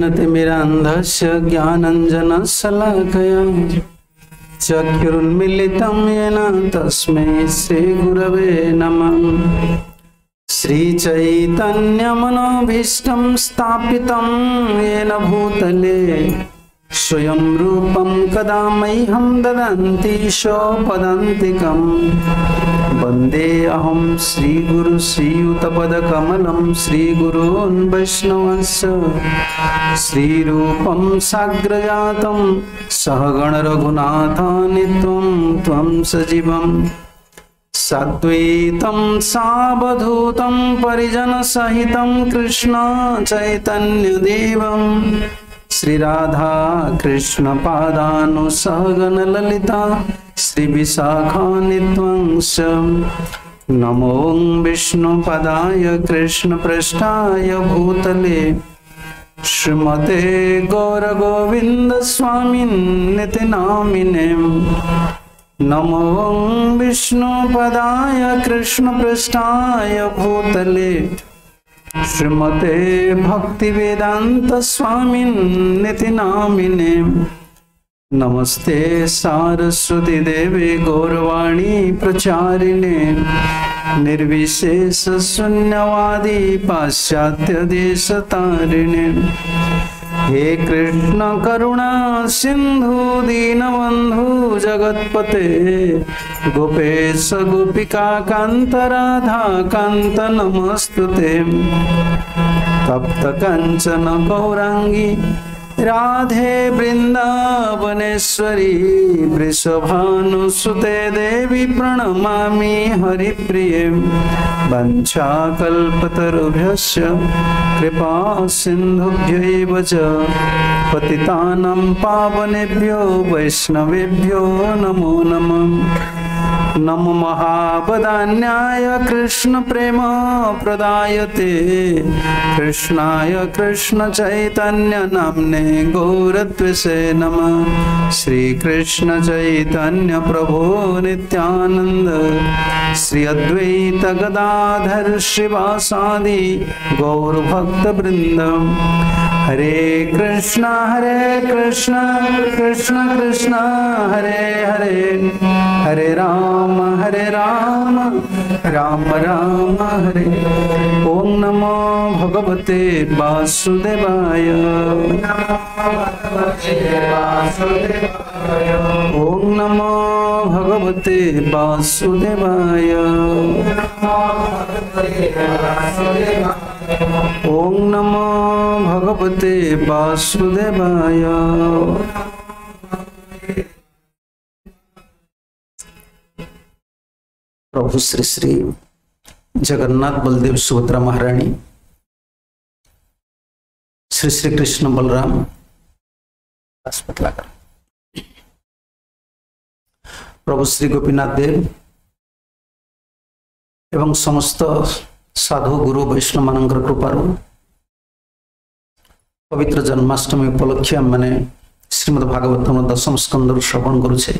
तिमिरान्धस्य ज्ञानञ्जनशलाकया चक्षुरुन्मीलितं येन तस्मै श्रीगुरवे नमः। श्रीचैतन्यमनोभीष्टं स्थापितं येन भूतले स्वयं रूपं कदा मह्यं ददन्ति स्वपदान्तिकम्। वन्देऽहं श्रीगुरु श्रीयुतपदकमलं श्रीगुरून् वैष्णवस्य श्रीरूपं साग्रजातं सहगण रघुनाथान्वितं त्वं सजीवम् साद्वैतं सावधूतं परिजनसहितं कृष्ण चैतन्यदेवं श्री राधा कृष्ण पादानुसहगण ललिता श्री विशाखान्वितंश। नमो विष्णुपदाय कृष्ण पृष्ठाय भूतले श्रीमते गौर गोविंद स्वामिन्निति नामिने। नमो विष्णुपदाय कृष्ण पृष्ठाय भूतले श्रीमते भक्तिवेदांत स्वामिन्निति नामिने। नमस्ते सारस्वती देवी गौरवाणी प्रचारिणे निर्विशेष शून्यवादी पाश्चात्य देश तारिणे। हे कृष्ण करुणा सिंधु दीनबंधु जगतपते गोपेश गोपिका कांत राधा कांत नमस्तुते। तप्त कंचन गौरांगी राधे वृंदावनेश्वरी वृषभानुसुते देवी प्रणमामि हरिप्रिये। वंशाकल्पतरुभ्यश्च कृपा सिन्धुभ्यैव च पतितानां पावनेभ्यो वैष्णवेभ्यो नमो नमः। नमो महावदान्याय कृष्ण प्रेम प्रदायते कृष्णाय कृष्ण चैतन्य नाम्ने गौरत्वसे नमः। श्री कृष्ण चैतन्य प्रभु नित्यानंद श्री अद्वैत गदाधर श्रीवासादि गौर भक्त वृंद। हरे कृष्ण कृष्ण कृष्ण हरे हरे हरे राम राम राम हरे। ओम नमो भगवते वासुदेवाय। ओम नमो भगवते वासुदेवाय। ओम नमो भगवते वासुदेवाय। प्रभु श्री श्री जगन्नाथ बलदेव सुभद्रा महारानी श्री श्री कृष्ण बलराम प्रभु श्री गोपीनाथ देव एवं समस्त साधु गुरु वैष्णव मानकर कृपार पवित्र जन्माष्टमी उपलक्षे मैंने श्रीमद् भागवतम दशम स्कंद श्रवण करुचे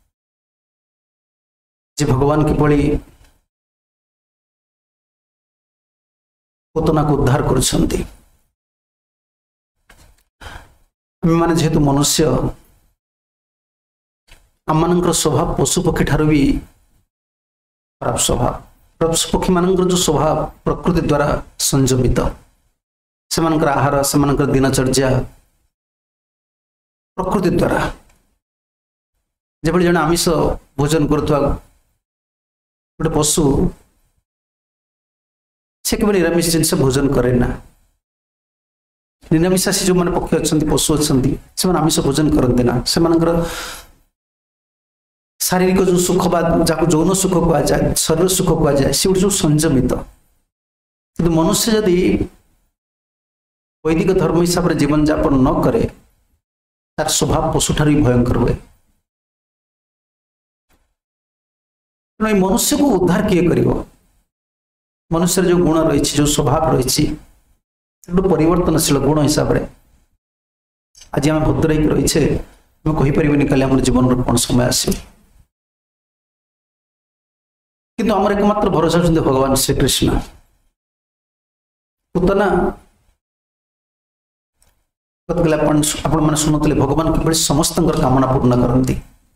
जे भगवान किभली पुतना को उद्धार करुछंती। माने जेहेतु मनुष्य आमମାନଙ୍କର स्वभाव पशु पक्षी ठारू भी खराब स्वभाव। पशु पक्षी मानकर जो स्वभाव प्रकृति द्वारा संयमित सेमानकर आहार सेमानकर दिनचर्या प्रकृति द्वारा जेभली जन आमिष भोजन करुवा गोटे पशु से केवल निरामिष जिनस भोजन करे ना। निरामिषासी जो मैंने पक्षी अच्छा पशु अच्छा से आमिष भोजन करते ना। से शारीरिक जो सुख जहाँ जौन सुख कह जाए शरीर सुख कह जाए से जो संयमित कि मनुष्य जदि वैदिक धर्म हिसाब से जीवन यापन न करे तार स्वभाव पशु ठार भयंकर हुए। मनुष्य को उद्धार किए कर मनुष्य जो गुण रही जो स्वभाव रही परिवर्तनशील गुण हिसाब से आज आम भद्र रही कहीपर काली आम जीवन कौन समय आस किंतु आमर एकमात्र भरोसा भगवान श्रीकृष्ण। पुतना गतकाल आपण मैंने शुणुले भगवान किभଳି समस्त कामना पूर्ण करती।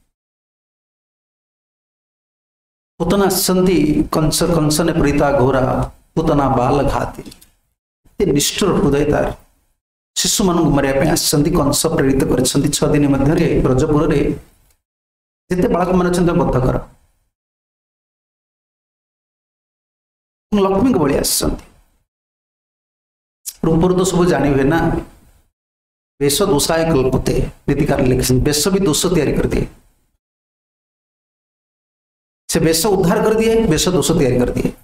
पूतना आसती कंस कंसने प्रीता घोरा पूतना बाल घाती निष्ठुर हृदय तार शिशु मान मारे आसती कंस प्रेरित कर 6 दिन मध्य ब्रजपुर जिते बालक मान बद्ध कर लक्ष्मी को बड़ी आसती रूपर तो सब जानी हुए ना बेश दोषाय कल्पते नीतिकार लिखे बेश भी दोष तैयारी कर दिए से बेश उद्धार कर दिए बेश दोष तैयारी कर दिए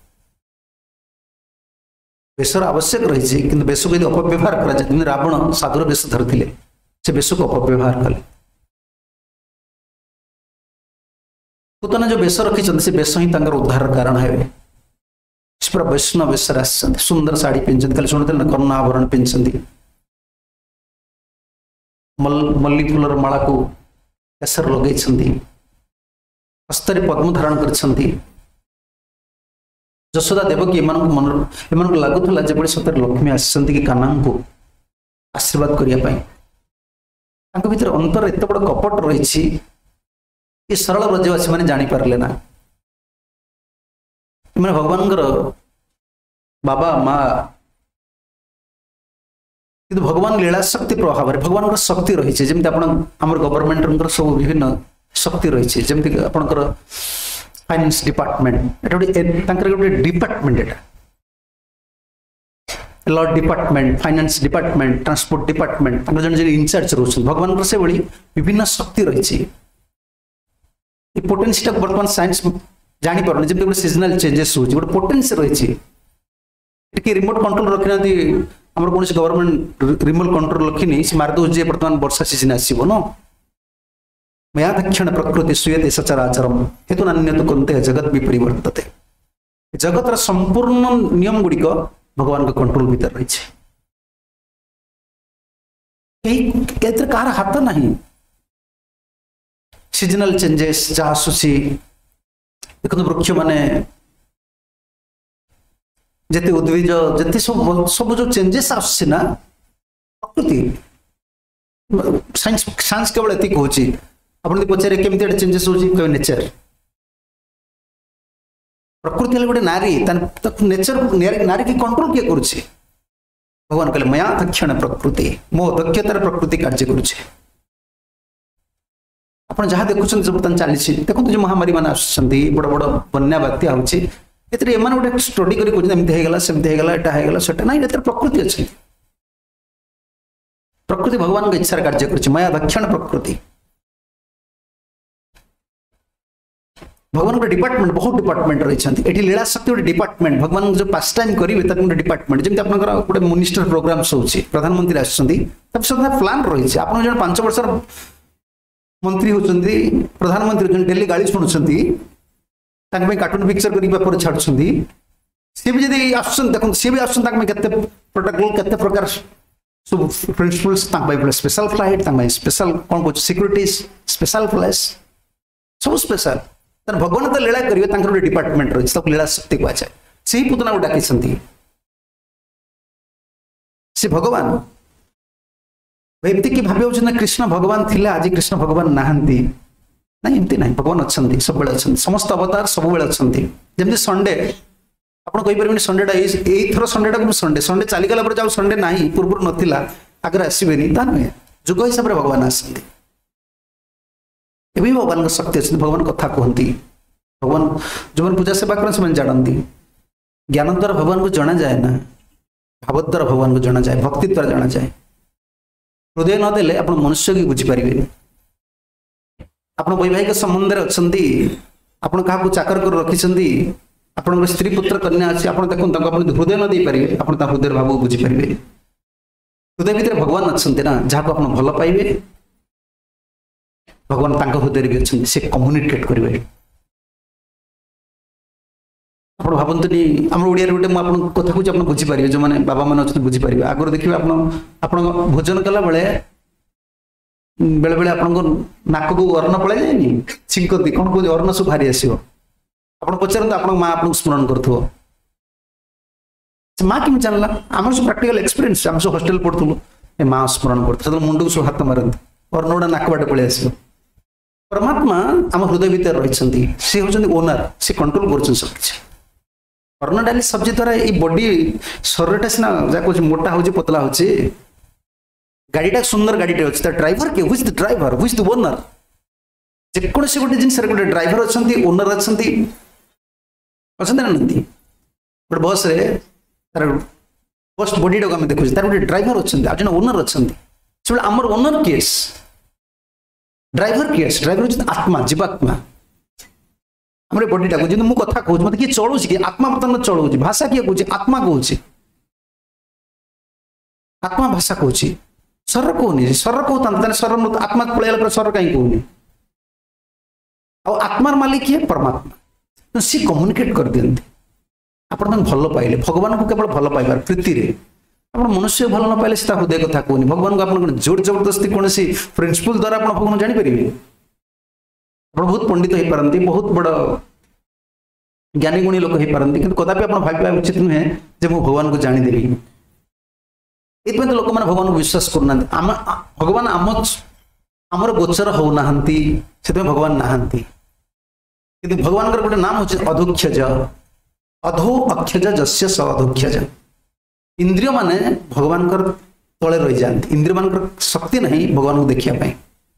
बेशर आवश्यक रही कि बेश को यदि अपव्यवहार कर रावण साधुर बेश धरते से बेश को अपव्यवहार कले पुतना जो बेश रखी से बेश ही उद्धार कारण है पूरा वैष्णव बेश सुंदर साड़ी पिंधते खाली शुणुते करुणा आवरण पिंधते मल्ली फूलर माला को केसर लगे हस्तर पद्म धारण कर जशोदा देवकी मन लगुला जो सतर लक्ष्मी आसती कि कान्हा को आशीर्वाद करने भीतर अंतर एत बड़ कपट रही ये सरल ब्रजवासी मैंने जापारे ना मैंने भगवान बाबा माँ कि भगवान लीला शक्ति प्रभाव भगवान शक्ति रही है जमी आम गवर्नमेंट सब विभिन्न शक्ति रही है जमी आपंकर फाइनेंस डिपार्टमेंट गोटे department law department finance department transport department जन इनचार्ज रोचे भगवान से भाई विभिन्न शक्ति रही पोटेंसी बर्तमान साइंस जापर जमी सीजनाल चेंजेस हो पोटेंसी रही रिमोट कंट्रोल रखी ना आम कौन गवर्नमेंट रिमोट कंट्रोल रखी से मारदे बर्तमान वर्षा सीजन आसो न मया दक्षिण प्रकृति सुयते सचराचरम हेतु नान्यत कुंते जगत भी परिवर्तते जगतर संपूर्ण नियम गुड़िक भगवान का कंट्रोल भीतर रही कहार हाथ नहीं सीजनल चेंजेस जहाँ आसूसी देखो वृक्ष माने जिते उद्भिज जिते सब सब जो चेंजेस आसना प्रकृति साइंस केवल ये कहूँ आप पचारे केमी चेंजेस हो नेचर प्रकृति गोटे नारी नेचर नारी की कंट्रोल किए करुचे भगवान कहले मया दक्षिण प्रकृति मो दक्षतार प्रकृति कार्य करुचे आप जहाँ देखुं बर्तमान चली देखो जो महामारी मान आसुँच बड़ बड़ बन्या बात्या हो गोटे स्टडी करगला सेमती ना प्रकृति अच्छी प्रकृति भगवान का इच्छा कार्य कर मया दक्षिण प्रकृति भगवान गोटे डिपार्टमेंट बहुत डिपार्टमेंट रही लीला शक्ति गोटे डिपार्टमेंट भगवान जो पास टाइम करेंगे गोटे डिपार्टमेंट जमी आप गोटे मिनिस्टर प्रोग्राम्स हो प्रधानमंत्री आसुँच प्लान रही आप जो 5 वर्ष मंत्री होती प्रधानमंत्री होती डेली गाड़ी शुणुंट कार्टून पिक्चर कर पेपर छाड़ सी भी जब आस सी भी आसते प्रोटोकॉल प्रकार सब प्रिंसिपल्स स्पेशल फ्लाइट स्पेशल कौन कह सिक्यूरीटी स्पेशल प्लेस सब स्पेशल भगवान तो लीला करेंगे डिपार्टमेंट रही लीला शक्ति कहुए से ही पुतना को डाकी से भगवान एमती कि भाव कृष्ण भगवान थे आज कृष्ण भगवान नहांती ना एमती ना भगवान अच्छा सब अच्छा समस्त अवतार सब अच्छा जमी संडे आपड़ कहीपर संडेटा यही संडेटा को संडे संडे चलीगला पर संडे ना पूर्व नाला आगे आसबेनि नुहे जुग हिसाब से भगवान आसती एवं भगवान शक्ति अच्छी भगवान कथा कहती भगवान जो मैंने पूजा सेवा करें से जानती ज्ञान द्वारा भगवान को जना जाए ना भाव द्वारा भगवान को जना जाए भक्ति द्वारा जना जाए हृदय नदेले आप मनुष्य की बुझीपारे आप वैवाहिक संबंध आप चाकर कर रखी आप स्त्री पुत्र कन्या अच्छी आप देखते हृदय न दे पारे आप हृदय भाव को बुझीपारे हृदय भितर भगवान अच्छा ना जहाँ को आप भल पाइबे भगवान हृदय भी अच्छा से कम्युनिकेट करेंगे आप भावतुनि आम ओडिया गोटे मुझे कथा कह बुझीपारे जो मैंने बाबा मैंने अच्छे बुझीपारे आगुरी देखिए आप भोजन कला बेले बेले बेले आपको नाक को अर्ण पड़े जाए छिंकती कौन कह अर्ण सब भारी आसो आप पचारत आप माँ आपको स्मरण कर माँ कमी जानला आम सब प्राक्टिकल एक्सपीरियंस आम सब हॉस्टेल पढ़ुलु ए माँ स्मरण करते मुंड को सब हाथ मारती और नोड़ा नाकबाटे पलि आस परमात्मा आम हृदय भितर रही सी हूँ ओनर सी कंट्रोल कर सब किसी अन्न डाली सब्जी द्वारा ये बॉडी शरीर सीना जहाँ कह मोटा हो पतला हो गाड़ीटा सुंदर गाड़ीटे अच्छे ड्राइवर किए हुई द ड्राइवर हुई द ओनर जेकोसी गोटे जिन गोटे ड्राइवर अच्छा ओनर अच्छा ना गोटे बस रे तार बस बॉडीटा को आम देखुचे तार गोटे ड्राइवर अच्छा आज ओनर अच्छा से आमर ओनर केस ड्राइवर केस ड्राइवर हूँ आत्मा जीवात्मा हमारे बॉडीटा को मुझे कथा कहूँ मत किए चलू कि आत्मा बर्तमान चलू भाषा किए कहूँ आत्मा कहूँ आत्मा भाषा कहूँ शरीर कहूनी शरीर कहता शरीर आत्मा पलैला शरीर कहीं कहूनी आत्मार मालिक किए परमात्मा सी कम्युनिकेट कर दिखती आप भल पाइले भगवान को केवल भल पाइबार प्रीति रे आप मनुष्य भल न पाइले से हृदय कथा कहूनी भगवान को आप जोर जबरदस्ती कौन प्रिंसिपल द्वारा आप भगवान जानीपर आप बहुत पंडित हो पारती बहुत बड़ ज्ञानी गुणी लोक हो पारती कि कदापि आप भाविया उचित नुहे जे मु भगवान को जानीदेवी ये तो लोक मैंने भगवान को विश्वास करना भगवान आमर गोचर होना से भगवान नहांती कि भगवान गोटे नाम हूँ अधोक्षज अधो अक्षज जस्य स अधोक्षज इंद्रिय माने भगवान तले रही जाती इंद्रिय मान शक्ति नहीं भगवान को देखा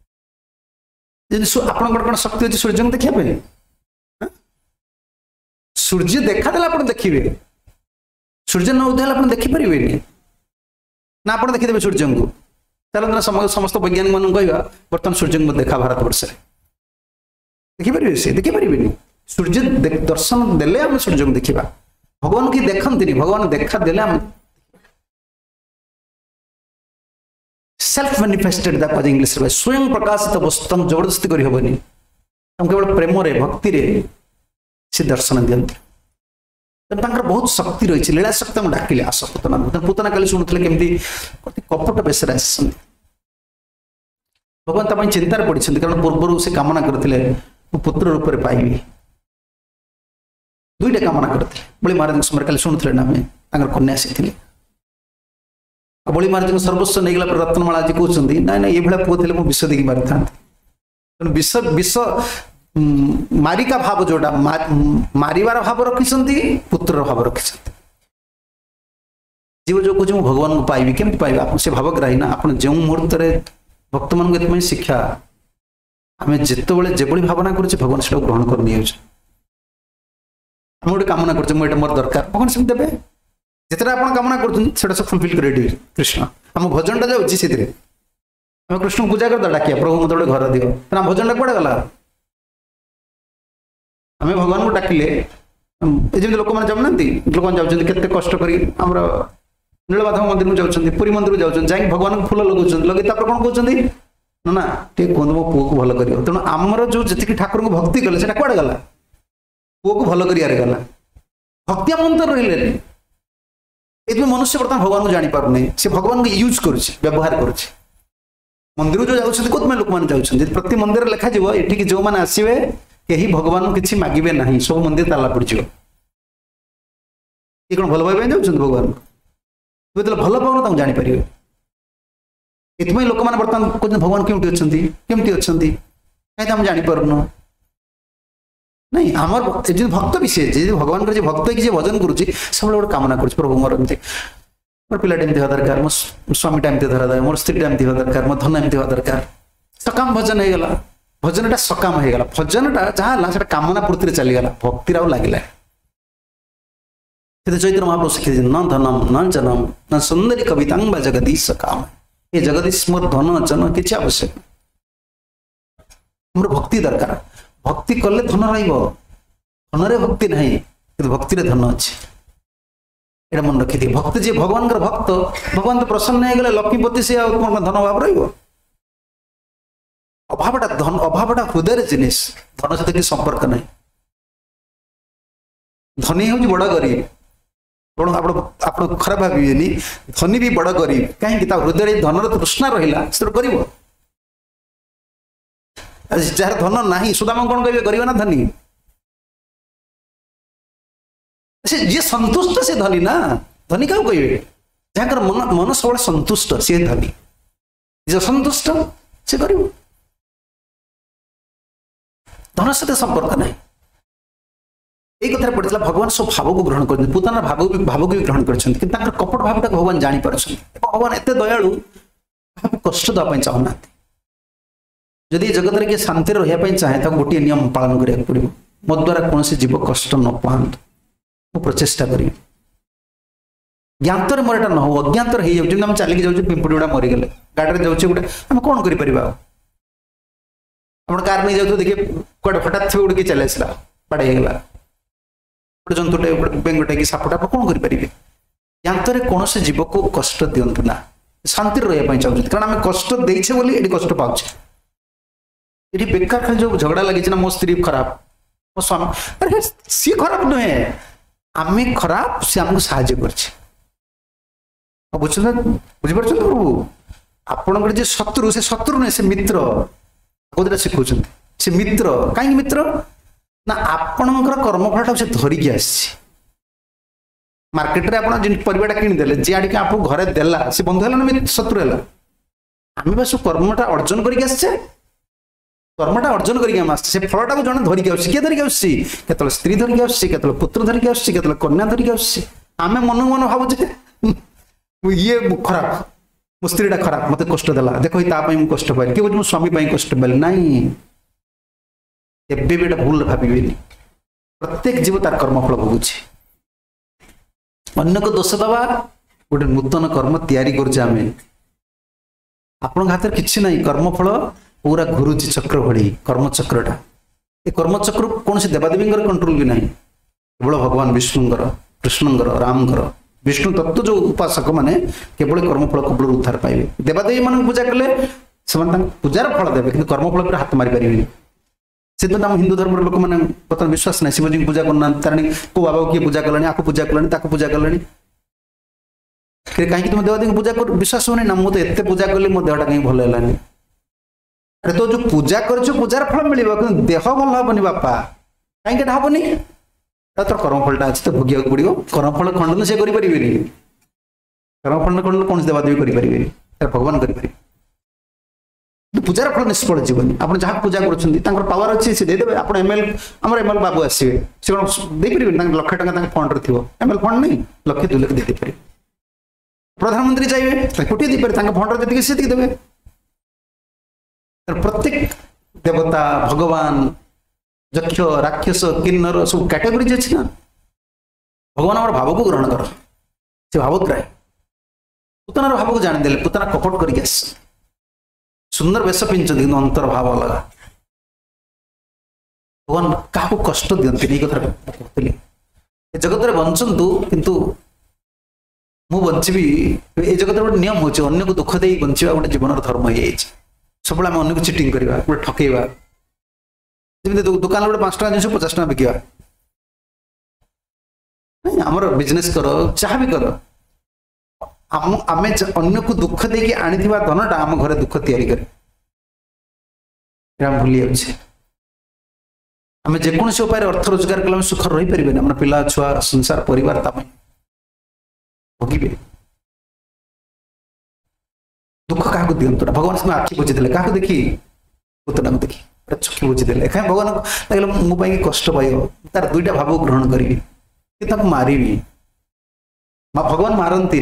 आप शक्ति अच्छी सूर्य को देखा सूर्य देखा देला आप देखिए सूर्य न उदय आप देखिपारे ना आप देखीदे सूर्य को चलो समस्त वैज्ञानिक मान कह बर्तमान सूर्य को देखा भारत वर्ष देखिपारे से देखिपारे सूर्य दर्शन देले आम सूर्य को देखा भगवान की देखती भगवान देखा देले आम सेल्फ मैनिफेस्टेड इंग्लिश स्वयं प्रकाशित वस्तु जबरदस्ती करहबनी हम केवल प्रेम रे भक्ति रे से दर्शन दिखती बहुत शक्ति रही लीला शक्ति हम डाकिले आस पूतना पूतना काली शुणुले केमती कपट बेस भगवान ताप चिंतार पड़ी कारण पूर्व से कामना करते पुत्र रूप में पाइबी दुईटा कामना करते बलि महाराज समय काली शुणुले ना आम कन्या आसी बलि महाराज सर्वस्व नहीं गला रत्नमाला आज कहते ना ना ये पुओ थे विष देकी मारी था विष विष मारिका भाव जोटा मारिवार भाव रखी पुत्र भाव रखी जीव जो कह भगवान को पाइबी केमती पाइबा आप से भावग्राही ना आप जो मुहूर्त भक्त मान शिक्षा आम जिते जो भावना कर भगवान से ग्रहण कर नहीं गोटे कामना कर मोर दरकार भगवान से देवे जिते आप कामना कर फुलफिल कर कृष्ण आम भजनटा जाऊँगी आम कृष्ण पूजा कर डाकिया प्रभु मत गोटे घर दियो तेना भजनटा कौड़े गला आम भगवान को डाकिले जमी लोक मैंने जाऊना लोक मैंने जाऊँ केते कष्ट कर नीलमाधव मंदिर में जाऊँ पुरी मंदिर जाऊँ जा भगवान को फूल लगे लगे कौन कहते ना ना टे कहते मो पुओ को भल कर तेणु आमर जो जी ठाकुर को भक्ति कले से कौड़े गला पुओ को भल कर गला भक्ति आम अंतर रही ये मनुष्य बर्तमान भगवान को जापर नहीं से भगवान को यूज कर मंदिर जो जाऊँ कौन लोक मैंने जाऊँ प्रति मंदिर लिखा ये जो मैंने आसवे कहीं भगवान को किसी मागे ना सब मंदिर ताला पड़ ये कौन भल पाइबा जाऊँ भगवान को जो भल पाऊन जापर ये लोक मैंने बर्तमान कहते भगवान केमती अच्छा केमती अच्छा कहीं आम जापर नहीं आमर भक्त भी सी भगवान जो भक्त कि भजन करुच्ची सब गोटे कामना कर प्रभु मोर एमती मोर पिलाटा एमती हवा दरकार मो स्वामीटा एमती हवा दरकार मोर स्त्रीटा एमती हवा दरकार मो धन एमती हवा दरकार सकाम भजन होगा भजनटा सकाम होगा भजनटा जहाँ कामना पूर्ति चलीगला भक्ति लगे चैत्र महाप्रभु शिखी न धनम न जनम न सुंदरी कवितांग जगदीश काम ये जगदीश मोर धन जन किसी आवश्यक मोर भक्ति दरकार भक्ति कले धन रन भक्ति ना कि भक्ति धन अच्छे मन रखी थी भक्त जी भगवान भक्त भगवान तो प्रसन्न हो गले लक्ष्मीपति से धन अभाव रभावटा धन अभावटा हृदय जिनिस धन सहित किसी संपर्क नहीं धनी हूँ बड़ गरीब आप खराब भावी धनी भी बड़ गरीब कहीं हृदय धनर तृष्णा रहा से गरीब जार धन ना सुदामा कौन कहे गरीब ना धनी से जी संतुष्ट से धनी ना धनी क्या कहे जहाँ मन मन सब संतुष्ट सी धनी निज संतुष्ट से कर धन सहित संपर्क ना एक कथा पड़ता भगवान सब भाव को ग्रहण कर पुताना भाव को भी ग्रहण कर कपट भावटा भगवान जापर भगवान एत दयालु कष्ट देवाई चाहूना जदि जगत में किए शांति रही चाहे तो गोटे नियम पालन करा पड़ो मो द्वारा कौन जीव कष्ट न पातु मु प्रचेषा करी ज्ञातर मोर एटा न हो अज्ञातर हो जाए चलिक जाऊँ पिंपुड़ी गुड़ा मरीगले गाड़ी में जाऊँ गोटे आम कौन कर कार नहीं जाऊ देखिए कड़े हठात थे उड़की चले आसला बाड़े होगा गोटे जंतुटे गोटे बेंगटे कि सापटा आप कौन करेंगे ज्ञातर कौन से जीव को कष्ट दिंतु ना शांति रही चाहते कारण आम कष्ट देचे बोली ये कष्ट पाचे ये बेकार खाली जो झगड़ा लगी ना मो स्त्री खराब मो स्वामी अरे सी खराब नुहे आम खराब सी आमको साहाଯ୍य कर बुझीपार प्रभु आपण जे शत्रु से शत्रु नहीं से मित्र कौन शिखुं से मित्र कहीं मित्र ना आपणकर कर्मफल से धरिकी आस मार्केट रे आप परिवाटा किणीदे जी आड़ आप घरे देला से बंधु है ना शत्रु है आम बस कर्मटा अर्जन करके आसचे कर्मटा अर्जन करके फलटा को जन धरिकी आस किए धरिकी आसत स्त्री धरिकी आसत पुत्र धरिकी आसत कन्या धरिकी आम मन मन भावुचे ये खराब मो स्त्रीटा खराब मत कष्ट देला देखो मुझे कष्ट पाइल किए मो स्वामी कष्ट पाइल नाई एबे भूल भावे प्रत्येक जीव तार कर्मफल भोगुची अन्य को दोष दबा गोटे नूतन कर्म तैयारी करें आपण हाथ में किसी ना कर्मफल पूरा घुरुची चक्र भड़ी कर्मचक्रटा ये कर्मचक्र कौन से देवादेवी कंट्रोल भी ना केवल भगवान विष्णुंकर कृष्णंकर रामकर विष्णु तत्व जो उपासक मैंने केवल कर्मफल कबल उद्धार पाइबे देवादेवी मान पूजा कले पूजार फल देवे कि कर्मफल पर हाथ मारी पारे से तो आम हिंदू धर्म लोक मैंने बर्तमान विश्वास ना शिवजी की पूजा करना तारणी को बाबा किए पूजा कलानी आपको पूजा कलानी ताको पूजा कलानी कहीं तुम देवादेवी पूजा कर विश्वास होनी ना मुझे एत पूजा कली मो देहटा कहीं भल है अरे तो जो पूजा कर पूजार फल मिल देह भल हेनी बापा कहीं हेनी तर कर्मफलटा अच्छे तो भोगिया पड़ो कर्मफल खंडन से करें कर्मफल खंडन कौन देवादेवी करें भगवान करें पूजार फल निष्फल जीवन आप जहाँ पूजा कर पावर अच्छी से देदेवे आप एमएल आम एमएल बाबू आसवे से कौन देपारे लक्षे टका फंड थी एमएल फंड नहीं लक्षे 2 लाख देपारे प्रधानमंत्री चाहिए कोटे देपारे फंड जी से देवे प्रत्येक देवता भगवान यक्ष राक्षस किन्नर सब कैटेगोरी अच्छी ना भगवान आम भाव को ग्रहण कर से भावग्राही पुतानार भाव को जाणीदे पुताना कपट करके आस सुंदर वेश पिंधते कि अंतर भाव अलग भगवान क्या कष्ट दिखती कथा कहती जगत में बंचतु किंतु मु बंची ये जगत गोटे नियम हो अन्य को दुख दे बंचा गोटे जीवन धर्म हो सब आम अन्य को चिटिंग करवा गोटे ठकेवा जमी दुकान गोटे 5 टका जिन 50 टका बिकवा आमर बिजनेस कर जहाँ भी कर आम अन्य को दुख देकी आनी धनटा आम घरे दुख तैयारी कर भूली जाऊे आम जेकोसी उपाय अर्थ रोजगार कले सुख रही पारे आम पिला छुआ संसार परिवार भोगे दुख क्या दिंतु भगवान से आखि बुझीदे क्या देखी पुतना को देखी चक्षु बुझीदे कहीं भगवान लगे मोपाई कष्ट पाइब तार 2टा भाव ग्रहण करी मारि भगवान मारती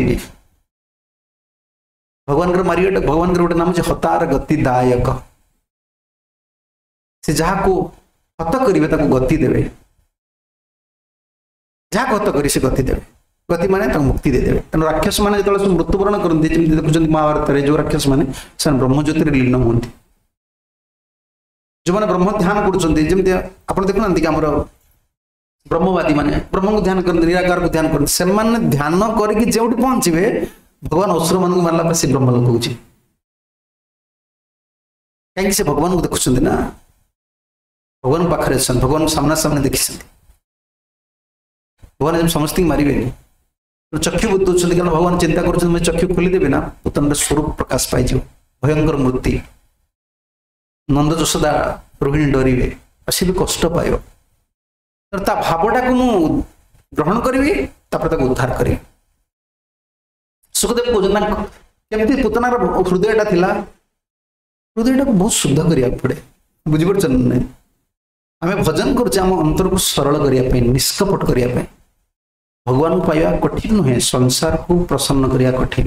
भगवान गोटे नाम है हतार गतिदायक से जहाँ को हत करेंगे गति देवे जहाँ को हत कर गति देवे गति माने मुक्ति देदेवे तेना राक्षस मैंने जो मृत्युवरण करते देखुं महाभारत में जो राक्षस मैंने ब्रह्मज्योति लीन हमें जो मैंने ब्रह्म ध्यान करमती आप देखुना कि आम ब्रह्मवादी माने ब्रह्म को ध्यान करते निराकार को ध्यान करते से ध्यान करके जो पहुंचे भगवान असुर मान मारला से ब्रह्म लोक हो कहीं से भगवान को देखुं ना भगवान पाखे भगवान सामना सामने देखी भगवान जब समस्त मारे चक्षु बुद्धि कारण भगवान चिंता कर चक्षु खोलीदेवी ना पुतन स्वरूप प्रकाश पाई भयंकर मूर्ति नंद यशोदा रोहिणी डरवे सी भी कष्ट पाइब ता भावटा को मु ग्रहण करी उद्धार करी सुखदेव कहते पुतनार हृदयटा थिला हृदयटा को बहुत शुद्ध करिया पड़े बुझिपार ना आम भजन करुचे आम अंतर को सरल करने निष्कपट करने भगवान को पाइबा कठिन नुहे संसार को प्रसन्न करिया कठिन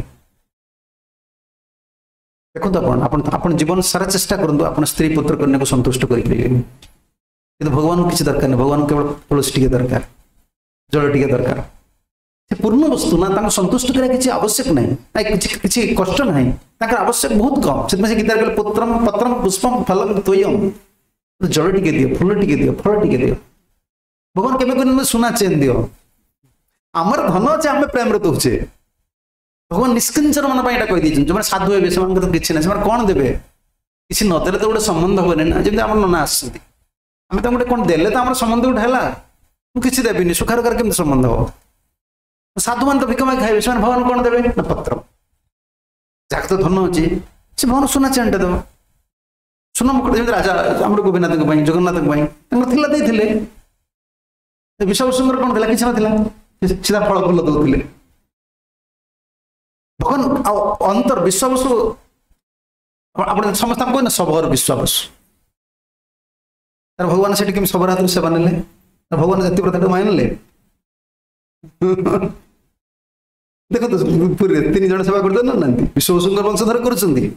देखो आपण जीवन सारा चेष्टा करूँ आप स्त्री पुत्र कन्या को संतुष्ट करेंगे कि भगवान को किसी दरकार नहीं भगवान केवल तुलसी टिके दरकार जल टिके दरकार पूर्ण वस्तु ना संतुष्ट करा किसी आवश्यक नहीं किसी कष्ट नहीं आवश्यक बहुत कम से गीता कहले पुत्रम पत्रम पुष्पम फलम त्वयम जल टिके दियो फूल टिके दियो फल टिके दियो भगवान केबे कहन सुना चेन दियो आमर धन अच्छे आम प्रेम दौचे भगवान निष्किंचन मन कही दीजिए जो साधु हे से किसी ना से कौन देवे किसी नदेले तो गोटे संबंध हे ना जमी आम नना आम तो गोटे कौन देले तो आम संबंध गोटे है किसी देवी सुखार केमती संबंध हम साधु मान तो भिक मागी खाइबे से भगवान कौन देवे ना पत्र जहाँ तो धन अच्छी से भगवान सुना चेनटे देव सुना मुकुट जमी राजा आम गोपीनाथ जगन्नाथ विषय सुंदर कौन था किसी ना सीधा फल फूल दौले भगवान अंतर विश्वावसु आप समस्त कहना सबहर विश्वावसु भगवान से सबहर हाथ सेवा ने भगवान जाति प्रथा मानिले देखो तो पूरी 3 जन सेवा करते ना विश्ववसुंकर वंशधर कर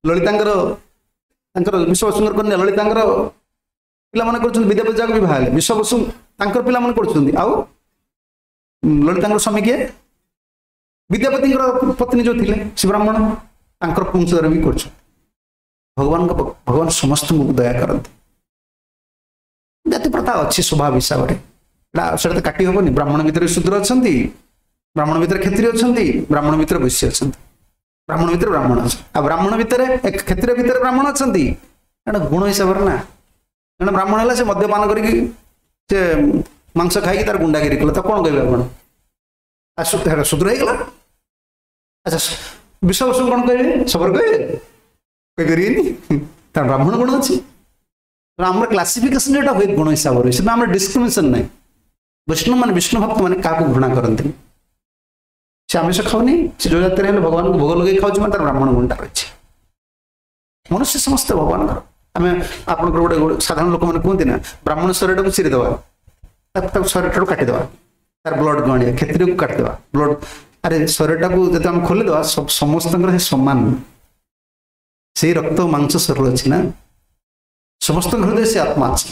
ललिता विश्ववसुंकर कन्या ललिता पे विद्यापति जाक भी विश्ववसु पिला कर ललिता स्वामी किए विद्यापति पत्नी जो थे से ब्राह्मण वंशधर भी कर भगवान समस्त दया करते जाति प्रथा अच्छी स्वभाव हिसाब से काटी हेनी ब्राह्मण भितर शूद्र अच्छा ब्राह्मण भितर क्षत्रिय अच्छा ब्राह्मण भितर वैश्य अच्छा ब्राह्मण भितर ब्राह्मण अच्छा ब्राह्मण भितर क्षत्रिय भितर ब्राह्मण अच्छा गुण हिसाब से ना जन ब्राह्मण है से मद्यपान कर मांस खाई तार गुंडागिरी कला तो कौन कहे आप शूद्र होगा अच्छा विश्ववसु कौन कहे सबर कहे तार ब्राह्मण गुण अच्छी आम क्लासिफिकेशन जो हुए गुण हिसाब से आम डिस्क्रिमिनेशन ना वैष्णव मान विष्णु भक्त मैंने क्या घृणा करते से आमिष खाऊनी से जो जाते भगवान को भोग लगे खाऊ तार ब्राह्मण गुणटा रही मनुष्य समस्त भगवान आम आप गोटे साधारण लोक मैंने कहते ना ब्राह्मण शरीर को चिरीदे शरीर काटिद तार ब्लड को आने क्षत्रिय को काटिद ब्लड अरे शरीर को जो आम खोलीद समस्त सामान से रक्त मांस शरीर अच्छी ना समस्त हृदय से आत्मा अच्छी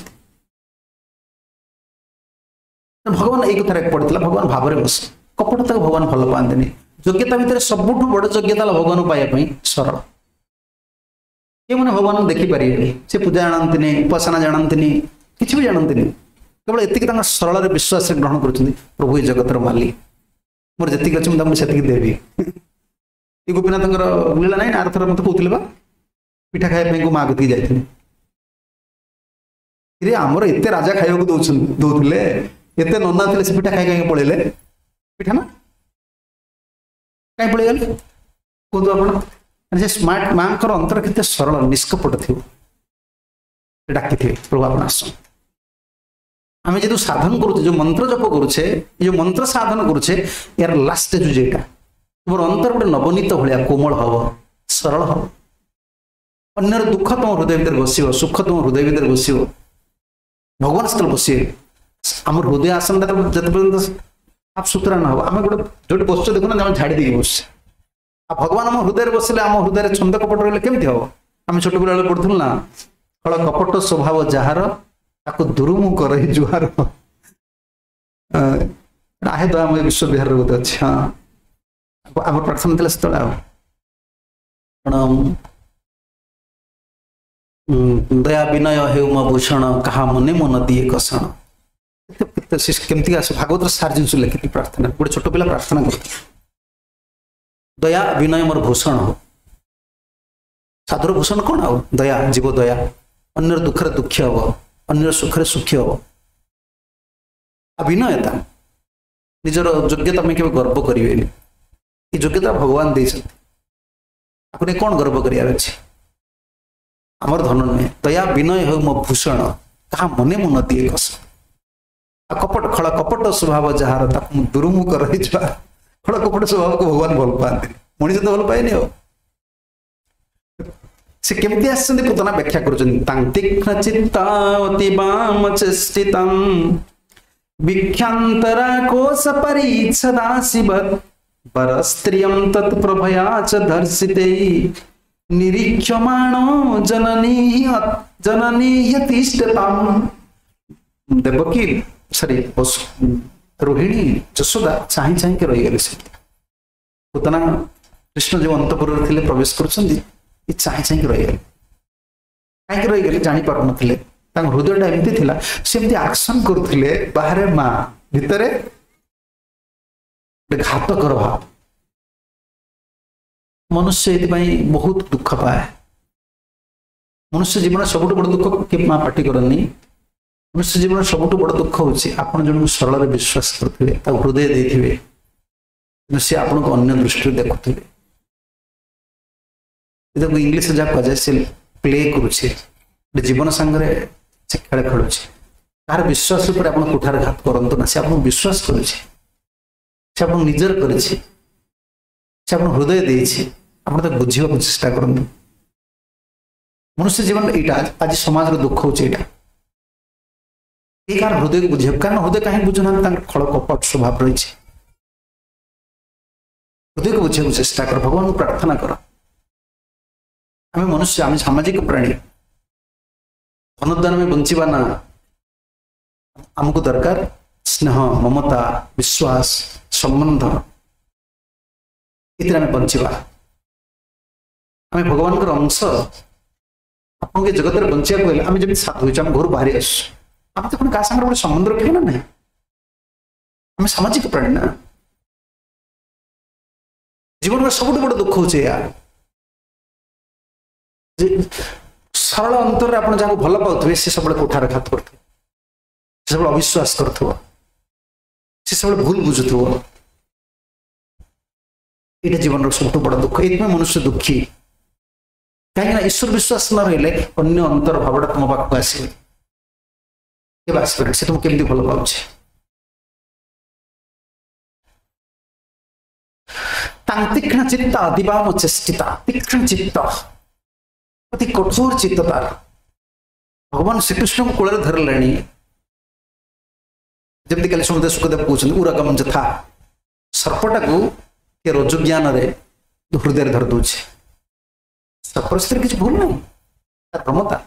भगवान एक कथा पड़ता भगवान भाव में बस कपटता को भगवान भल पाते योग्यता भितर सबुठ बड़ योग्यता भगवान पाइबापी सरल ये मैंने भगवान देखिपारे से पूजा जानते उपासना जानते किसी भी जानते केवल एति सरल विश्वास ग्रहण कर प्रभु जगतर मालिक मोर जी अच्छे मुझे से देवी ये गोपीनाथ लीला ना आरथर मत कहते पिठा खाया माँ कति जाते आमर एत राजा खाया दौले एत नना थे से पिठा खाई कहीं पलैले पिठा ना कहीं पलैगले कहतु आप स्मार्ट माँ अंतर के सरल निष्कपट थी डाकी थे प्रभु आप आस आम जो साधन करुचे जो मंत्र जप करुचे जो मंत्र साधन करुचे यार लास्ट स्टेज जेटा तुम अंतर गोटे नवनीत भाया कोमल हम सरल हम अन्यर दुख तुम हृदय भर बस सुख तुम हृदय भर बस भगवान से बस आम हृदय आसन जो आप सुतरा ना हम गोटे जो बस देखुना झाड़ी देकी बस भगवान आम हृदय बसले आम हृदय छंद कपट रही केमती हम आम छोट पिला पढ़ुल ना फल कपट स्वभाव जार ताको दुरुमु कर जुहार आहे तो आम विश्व विहार गोटे अच्छे हाँ आम प्रार्थना थी से दया विनय हेउ म भूषण कहा मने मन दिए कषण केमती भागवत सार जिन लिखी प्रार्थना गोटे छोट पिला प्रार्थना कर दया विनय मोर भूषण हो साधुर भूषण कौन आ दया जीव दया अन्यर दुखरे दुखी हम अन्यर सुखरे सुखी हम विनयता निजर योग्यता में केवल गर्व करेंगे ये योग्यता भगवान दे आपने कौन गर्व कर आमर धन नुहे दया विनय हो मो भूषण कहा मने मन दिए कष कपट खड़ा कपट स्वभाव जार दुरुमुख रही ଖଳ କପଟ ସ୍ୱଭାବକୁ ଭଗବାନ ଭଲ ପାଆନ୍ତି, ମଣିଷ ତ ଭଲ ପାଏନି। ଆଉ ସେ କେମିତି ଆସିଛନ୍ତି ପୁତନା ବ୍ୟାଖ୍ୟା କରୁଛନ୍ତି। ତାଂ ତୀକ୍ଷ୍ଣ ଚିତ୍ତାବତୀ ବାମ ଚେଷ୍ଟିତଂ ବିଖ୍ୟାନ୍ତରା କୋଶ ପରିଚ୍ଛଦାସିବତ୍ परस्त्रियं तत्प्रभया च दर्शिते निरीक्षमाणो जननी यतिष्ठताम्। देवकी सॉरी रोहिणी जशोदा चाहि चाहि के रही गले से पुतना कृष्ण जो अंतपुर थे प्रवेश करछन्ती ये चाहि चाहि के रही गले काहे रही गले जानि पार नथिले। तांग हृदयटा एमती थिला सेमती एक्शन करथिले बाहर मां भितरे घातकर भाव। मनुष्य ये बहुत दुख पाए। मनुष्य जीवन सब बड़ दुख कि माँ पार्टी करनी। मनुष्य जीवन सब बड़ दुख हूँ आप जन सरल विश्वास करेंगे हृदय देते सी आपन को अन्य दृष्टि देखुवे। इंग्लिश जहाँ कहुए से प्ले करुचे जीवन सांगे से खेल खेलुचे तार विश्वास पर आप कुठारघात करतु ना। से आप विश्वास करुचे से आप निजर करे हृदय देती आप बुझा चेष्टा करूँ। मनुष्य जीवन यहाँ आज समाज दुख हो हृदय को बुझे कारण हृदय कहीं बुझुना खल कपट स्वभाव रही हृदय को बुझा चेष्टा कर भगवान को प्रार्थना कर। आम मनुष्य आम सामाजिक प्राणी अनुदान में बंचवा ना आमको दरकार स्नेह ममता विश्वास संबंध इतने आम बंचवा। आम भगवान अंश आपन के जगत में बंचा को आम जब साधु आम घर बाहरी आस आम तो क्या संगे गोटे संबंध रखे ना ना आम सामाजिक प्राणी ना। जीवन में सब बड़ दुख हो सरल अंतर आप जहाँ भल पाथे सी सब कुठारघात कर सब अविश्वास कर सब भूल बुझुव। ये जीवन सब बड़ दुख ये मनुष्य दुखी कहीं ईश्वर विश्वास न रही अन्य अंतर भावटा तुम पाक आसवे से तुम केमती भल पाचे। तीक्ष्ण चित्त दिवाम चेष्टिता तीक्ष्ण चित्त अति कठोर चित्त तार भगवान श्रीकृष्ण को कूल धरले जमी कल सुनते सुखदेव कहते उरगम जथा सर्पटा को रोज ज्ञान हृदय धर दूचे सर्पर स्त्री किसी भूल नहीं भ्रमता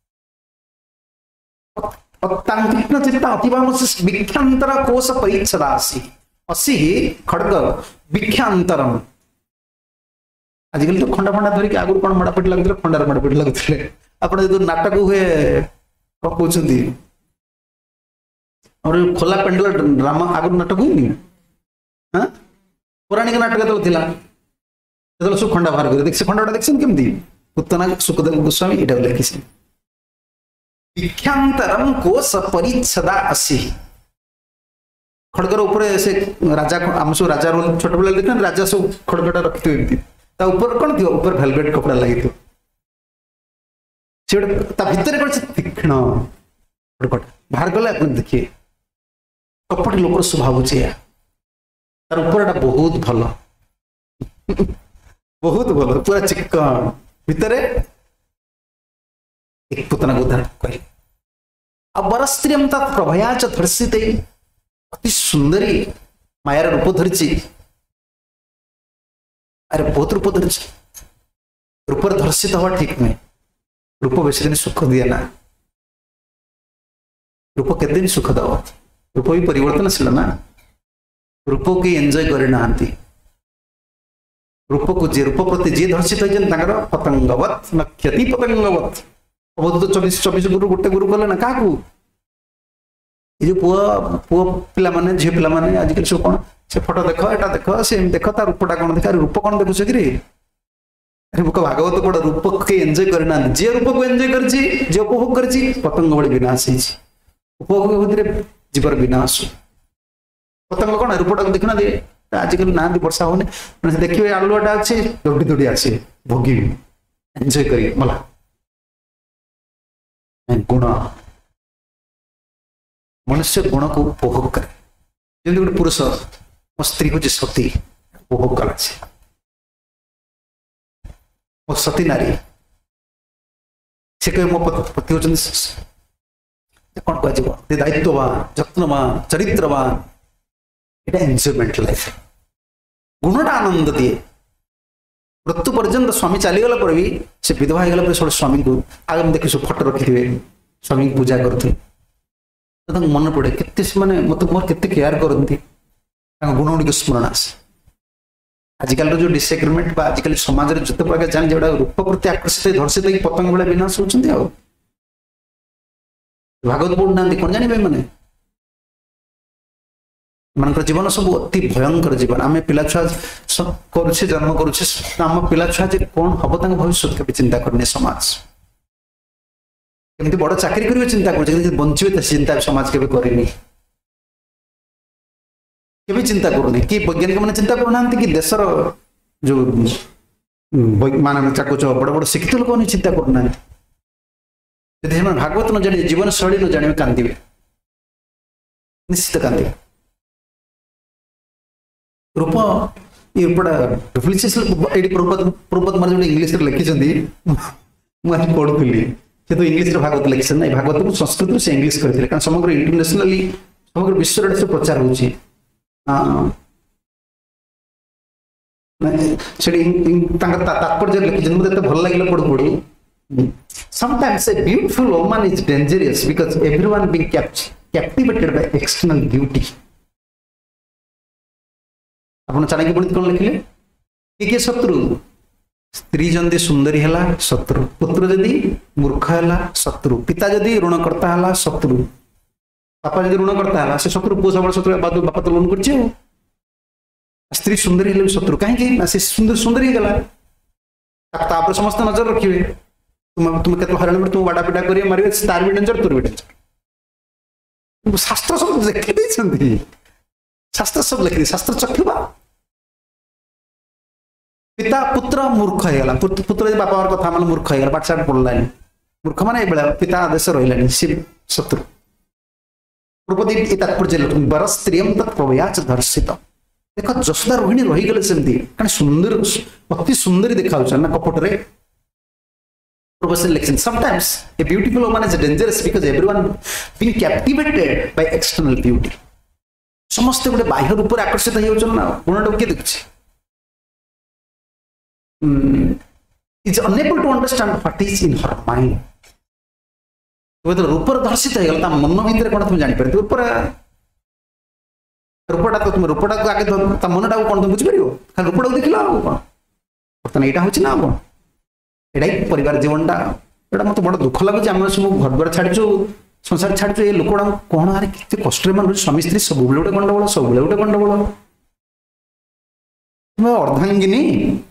विख्यांतर कोश परिच्छदा असी खड़ग विख्यांतरम। आजिकल तो खंडा फंडा धरिक आगुरी कौन माड़ापिट लगुले खंडार माड़ापिट लगुले आप जो नाटक हुए कौन कहते और खोला पेंडुला ड्रामा आगुरी नाटक हुई हाँ पौराणिक नाटक जो सब खंडा बाहर कर देख खंडा देख केमती पुतना सुखदेव गोस्वामी ये लिखी विख्यांतरम कोश परिच्छदा असी खड़गर ऊपर से राजा आम सब राजा रोल छोट पिला देख राजा सब खड़गटा रखी ऊपर कौन थी ऊपर वेलवेट कपड़ा लगी भितर कौन तीक्ष्ण बाहर गले आप देखिए कपट लोक स्वभाव तार ऊपर बहुत भल बहुत भल पूरा चिक्कण भितर एक पुतना उदाहरण कह बरस्त्रियम प्रभया च धर्षित अति सुंदरी मायार रूप धरी अरे बहुत रूप धरी रूप धर्षित हवा ठीक नहीं रूप बेस दिन सुख दिए ना रूप केते दिन सुख दब रूप भी परिवर्तनशील ना रूप की एंजॉय करना रूप को जी रूप प्रति जी धर्षित होती पतंगवत नक्षति पतंगवत अवधूत 24 गुरु गोटे गुरु कले ना क्या ये पुआ पुआ पिला माने झी पिला माने आजिकल सब कौन से फोटो देख एटा देख से देख तार रूपटा कौन देख रूप कौन देखुछ कि अरे बुक भागवत बड़ रूप के एंजॉय करना जे रूप को एंजॉय करछि जे उपभोग करछि पतंग बड़ी विनाश होइछि उपभोग होते जीवर विनाश पतंग कौन रूपटा देखना दे आजिकल ना वर्षा होने देखिए आलुआटा अच्छे दौड़ी दौड़ी आसे भोगी एंजॉय करिए मला गुण मनुष्य गुण को उपभोग करे जमी गोटे पुरुष मो स्त्री हूँ सती उपभोग कला वो सती नारी से कहे मो पति होचन कौन कह दायित्ववान जत्नवान चरित्रवान এটা एंजॉयमेंट लाइफ गुणटा आनंद दिए मृत्यु पर्यंत स्वामी चलीगला पर भी से विधवा होगला पर स्वामी को आगे देख फोटो रखिथे स्वामी की पूजा करते मन पड़े केते मत मोर केते केयर करती गुण गुड़िक स्मरण आसे आजिकल जो डिसएग्रीमेंट आजिकल समाज में जिते प्रकार जान जो रूप प्रति आकर्षित धर्षित पतंग बेला विनाश होती भागवत पढ़ना कौन जानवे मैंने मान जीवन सब अति भयंकर जीवन आम पिला छुआ करुचे जन्म करुचे आम पिला छुआ कौन हम भविष्य के चिंता करनी समाज केमती बड़ चाकरी करेंगे चिंता कर बंचे चिंता समाज के करनी केबे चिंता करूनी कि वैज्ञानिक मैंने चिंता करूना कि देशर जो मान चाकुच बड़ बड़ शिक्षित लोक मैंने चिंता करूना भागवत न जाने जीवन शैली न जाने कांदे निश्चित कांदे रूप ये रूपटा प्रभुपद मार जो इंग्लीश लिखी मुझे पढ़ुली से तो इंग्लीश भागवत लिखी ना भागवत को संस्कृत से इंग्लीश करते कारण समग्र इंटरनेशनली समग्र विश्व से प्रचार होची तात्पर्य लिखी मुझे भल लगे पढ़ू पढ़ू sometimes a beautiful woman is dangerous because everyone being captivated by external beauty आपन चाणक्य पंडित कौन लिखिले कि शत्रु स्त्री जदि सुंदरी है शत्रु पुत्र जदि मूर्ख है शत्रु पिता जदि ऋणकर्ता है शत्रु बापा जदि ऋणकर्ता है से शत्रु पुओ सब शत्रु बापा तो लोन कर स्त्री सुंदरी है शत्रु कहीं सुंदर सुंदरी गला समस्त नजर रखिए तुम केत हरण तुम बाड़ा पिटा कर मारे तार भी डेंजर तोर भी डेंजर शास्त्र सब लिखी शास्त्र सब लिखी शास्त्र चखिबा पिता पुत्र मूर्ख है पुत्र बापा कथा मान मूर्ख है पाठशाठ पढ़लानी मूर्ख मान ये पिता आदेश रही सी शत्रु द्रौपदी तात्पर्य बर स्त्रियम तत्प्रभयाच दर्शित देख जशोदा रोहिणी रहीगले सेमती कारण सुंदर अति सुंदरी देखा ना कपट रे प्रोफेसर लिखिन sometimes a beautiful woman is dangerous because everyone being captivated by external beauty समस्त गोटे बाह्य रूप से आकर्षित हो गुण किए देखुचे is unable to understand what is in her mind तो रूपर दर्शित हो मन भितर कौन तुम जापर रूपटा तो तुम रूपटा को आगे मनटा को कौन तुम बुझीपर खाली रूपटा को देखल कौन बर्तमान यहाँ हूँ कौन एटा परिवार जीवनटा एटा मत बड़ दुख लगुच आम सब घर द्वार छाड़ीचु संसार छाड़ीचु ये लोकड़ा कौन आरे केते कष्ट मान स्वामी स्त्री सब गोटे गंडगोल सब गोटे गंडगोल तुम अर्धांगिनी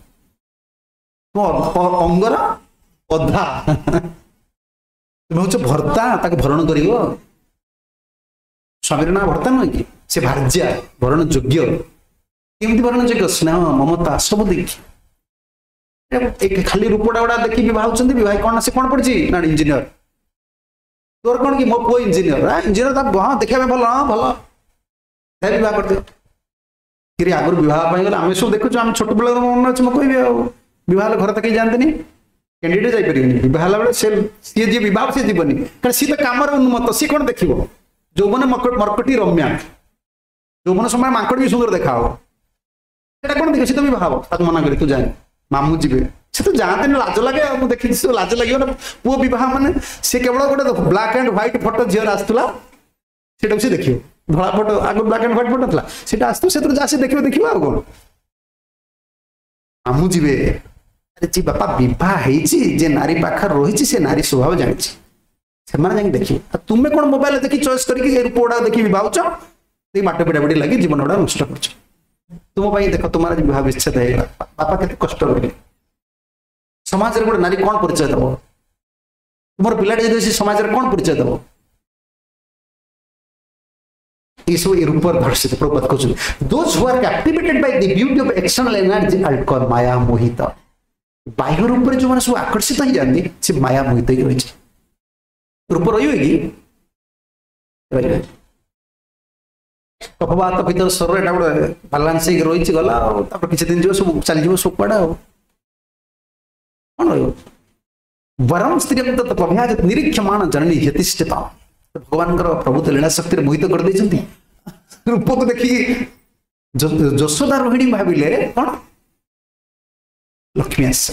अंगर अधा तुम हूँ भर्ता भरण कर स्वामी ना भर्ता नुह कि से भार्या भरण योग्य केमती भरण योग्य स्नेह ममता सब देखी खाली रूपटा गुड़ा देखी बहुत कौन से कौन पड़ी ना इंजीनियर तोर कौन कि मो पु इंजीनियर इंजीनियर हाँ देखा भल हाँ भल बहुत करते कि आगुरी बहुत गले आम सब देखु आम छोट पिला मन अच्छे मुझे कहि बहुत घर तक जाते कैंडिडेट जापर बहुत बेले सी जी बहुत सी जीवन कारण सी तो कम उन्मत्त सी कौन देख जो मैंने मर्कटी रम्या जो मैंने समय माकड़ भी सुंदर देखा कौन देख सी तो बहुत मना कर तू जाए मामू जी से तो जाते लाज लगे मुझे देखी लाज लगे ना पुओ बह मैंने सी केवल गोटे ब्लैक एंड व्हाइट फोटो झील आसला से देखिए धला फोटो आगे ब्लैक एंड व्हाइट फोटो था सीटा आस से देखिए देखिए आ कौन मामू जी अरे जी बापा बह जे नारी पाखर रही से नारी स्वभाव जानी से देखिए तुम्हें कौन मोबाइल देखी चॉइस करके रूप गुड़ा देखी बाहुच बाट पिटापिटी लगे जीवन गुड़ा नष्ट कर तुम देख तुम्हारा विवाह विच्छेद है बापा के कष्ट करेंगे समाज रे गोटे नारी कौन परिचय दब तुम पिलाटे जब समाज रे कौन परिचय दब ये सब रूप दर्शित प्रभुपाद कहते those who are captivated by the beauty of external energy are called maya मोहित बाह्य रूप जो मैंने सब आकर्षित हो जाती से माया मोहित ही रही रूप रही कफवात भीतर शरीर एटा गोटे बालांस रही गला किसी दिन जो सब चलीज सब कड़ा कौन रही वरम स्त्री निरीक्षमाण जननी यतिष्ठता भगवान प्रभु तो लीला शक्ति मोहित कर रूप को देखिए यशोदा रोहिणी भाविले कौन लक्ष्मी आस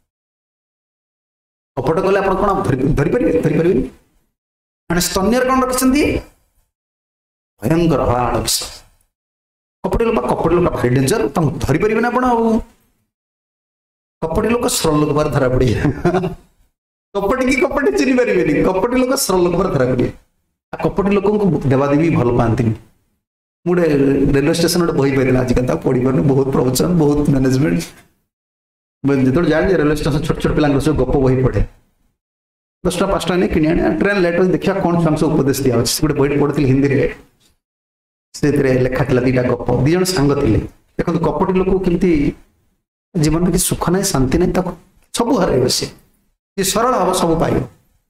कपट कले आप धरी पारे मैंने स्तन्य कौन रखिंट भयंकर हलाण विष कपटी लोक भारी डेंजर धरी पारे ना आप कपटी लोक सरल लोक पर धरा पड़े कपटी की कपटी चिन्ह पारे कपटी लोक सरल लोक पर धरा पड़े कपटी लोक देवादेवी भल पाती मुझे रेलवे स्टेशन गोटे बही पारे आजिकल पढ़ी पारे बहुत प्रवचन बहुत मैनेजमेंट जो जाए रेलवे स्टेशन छोट छोट पिला सब गप बही पढ़े 10टा 5टा नहीं कि ट्रेन लेट देखा कौन छुआ सब उपदेश दिया गोटे बही पढ़ी हिंदी में से लेखा था 2टा गप 2 जन सांग थे देखो कपटी लोक केमती जीवन में कि सुख ना शांति ना सब हर सी सरल हम सब पाइब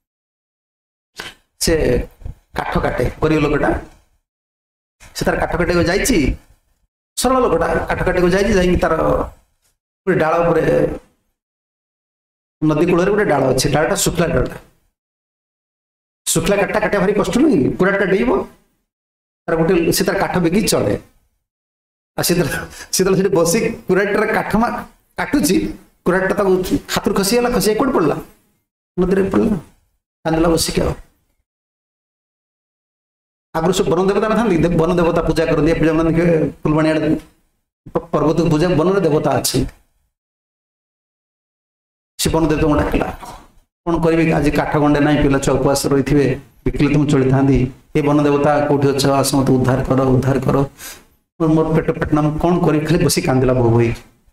से काठ काटे गरीब लोकटा से तार काठ काटे जाइए सरल लोकटा काठ काटे जाइए तार गोटे डाल नदी कूल गोटे डाल अच्छे डालटा शुक्ला डालटा शुक्ला काटा काटा भारी कष्ट नुह कुराटा डेब तार गोटे से तार काठ बेगी चले से बस कुराटार काठ काटुची कुराटा हाथ खसीगला खसी कौट पड़ा नदी में पड़ा कांदला बसिक आगुरी सब वन देवता ना वन देवता पूजा करते पूजा फुलवाणी पर्वत पूजा वन देवता अच्छे से वन देवता डाकला कौन करेंगे आज काठ गंडे ना पिला छुआ उपवास रही थे बिकले तुम चली था ये वन देवता कौटी अच्छे आस मत उद्धार कर मोर पेट पेटना कौन कर खाली बस कांदिला बहु हो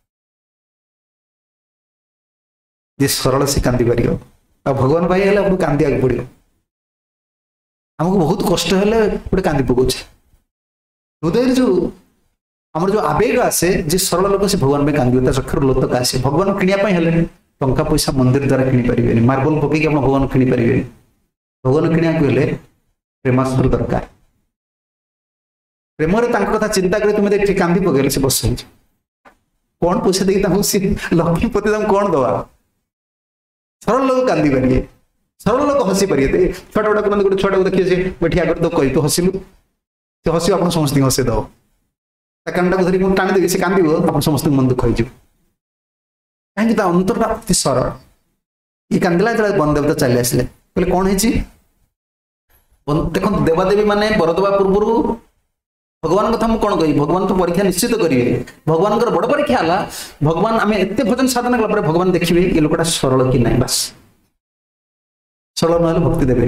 जी सरल से कांदी पार भगवान भाई है आपको कांदिया पड़ो आमको बहुत कष्ट है गोटे कांदी पकाचे हृदय जो आम जो आवेग आसे जी सरल लोक से भगवान में कांदी चक्षुर लोतक आसे भगवान किणापे टंका पैसा मंदिर द्वारा किनी पारे मार्बल पकईक आप भगवान किनी पारे भगवान किणा प्रेमास्त्र दरकार प्रेम कथा चिंता कर तुम कांदी पकड़े से बस कौन पैसा देखिए लक्ष्मीपति कौन दवा सरल लोग कांदी पारे सरल लोग हसी पारे छोटा छोटा गोटे छोटा देखिए बैठी आगे तो कही तो हसिलु से हस आप समस्त हसे दब कानटा धरी टाणी देवी से कांद आप समस्त मन दुख हो कहीं अंतरटा अति सरल ये कांदिला जो वन देवता चली आसिले कहले कौन है देखो देवादेवी माने वर देवा पूर्व भगवान कथा मुझे कौन कही भगवान तो परीक्षा निश्चित करेंगे भगवान बड़ परीक्षा है भगवान आम एत भजन साधना कला भगवान देखिए ये लोकटा सरल कि ना बस सरल ना भक्ति देवे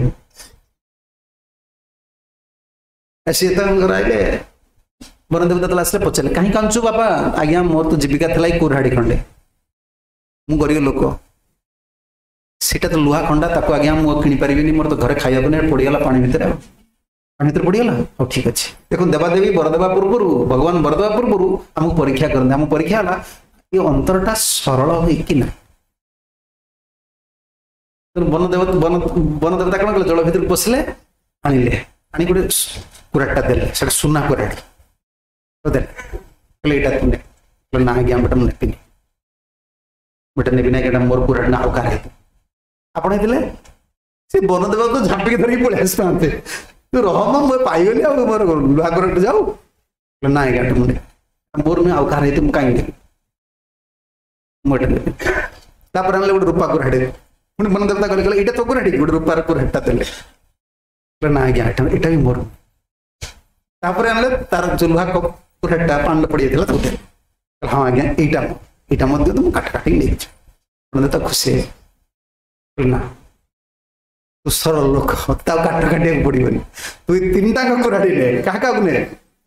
सी आए वन देवता तला आसले पचारे कहीं कांचु बापा आज्ञा मोर तो जीविका थी कुरहाड़ी खंडे मु गरीब लोक सीटा तो लुहा खंडा ताको आज्ञा मु किनी पारिबिनी मोर तो घरे खाइबा नहीं पड़गला पानी भितर पानी भीतर पड़गला हाँ ठीक अच्छे देखो देवादेवी बरदेवा पूर्व भगवान बरदेवा पूर्व आमको परीक्षा करते आम परीक्षा है ये अंतरटा सरल होना वन देवता कौन कले जल भर पशिले आनिले आनी गोटे कुराटा देले सुना कुराटी ना आज्ञा बेटा मुझे नेबिनी बेटा नेबिना क्या मोर कुराट ना आकार आपण से वन देवा को झापिक धरिक पलि आस पाते तू रह मुझे पाइगली मोर लुहा कुराट जाऊ ना आज्ञा मुझे मोर नुह आकार मुझे कहीं मुझे गोटे रूपा कुराटे पुणी वन देवता कहले यहाँ तो कुराटी गोटे रूपार कुराटा देले ना आज्ञा यहाँ भी मोर आने तार जो लुहा कुराटा पान पड़ जाता हाँ आज्ञा यहाँ मत तो काट काटिक नहीं तो खुशी ना तू सरल लोक काट काटा पड़ोनी तू 3टा कुराटी ने क्या ने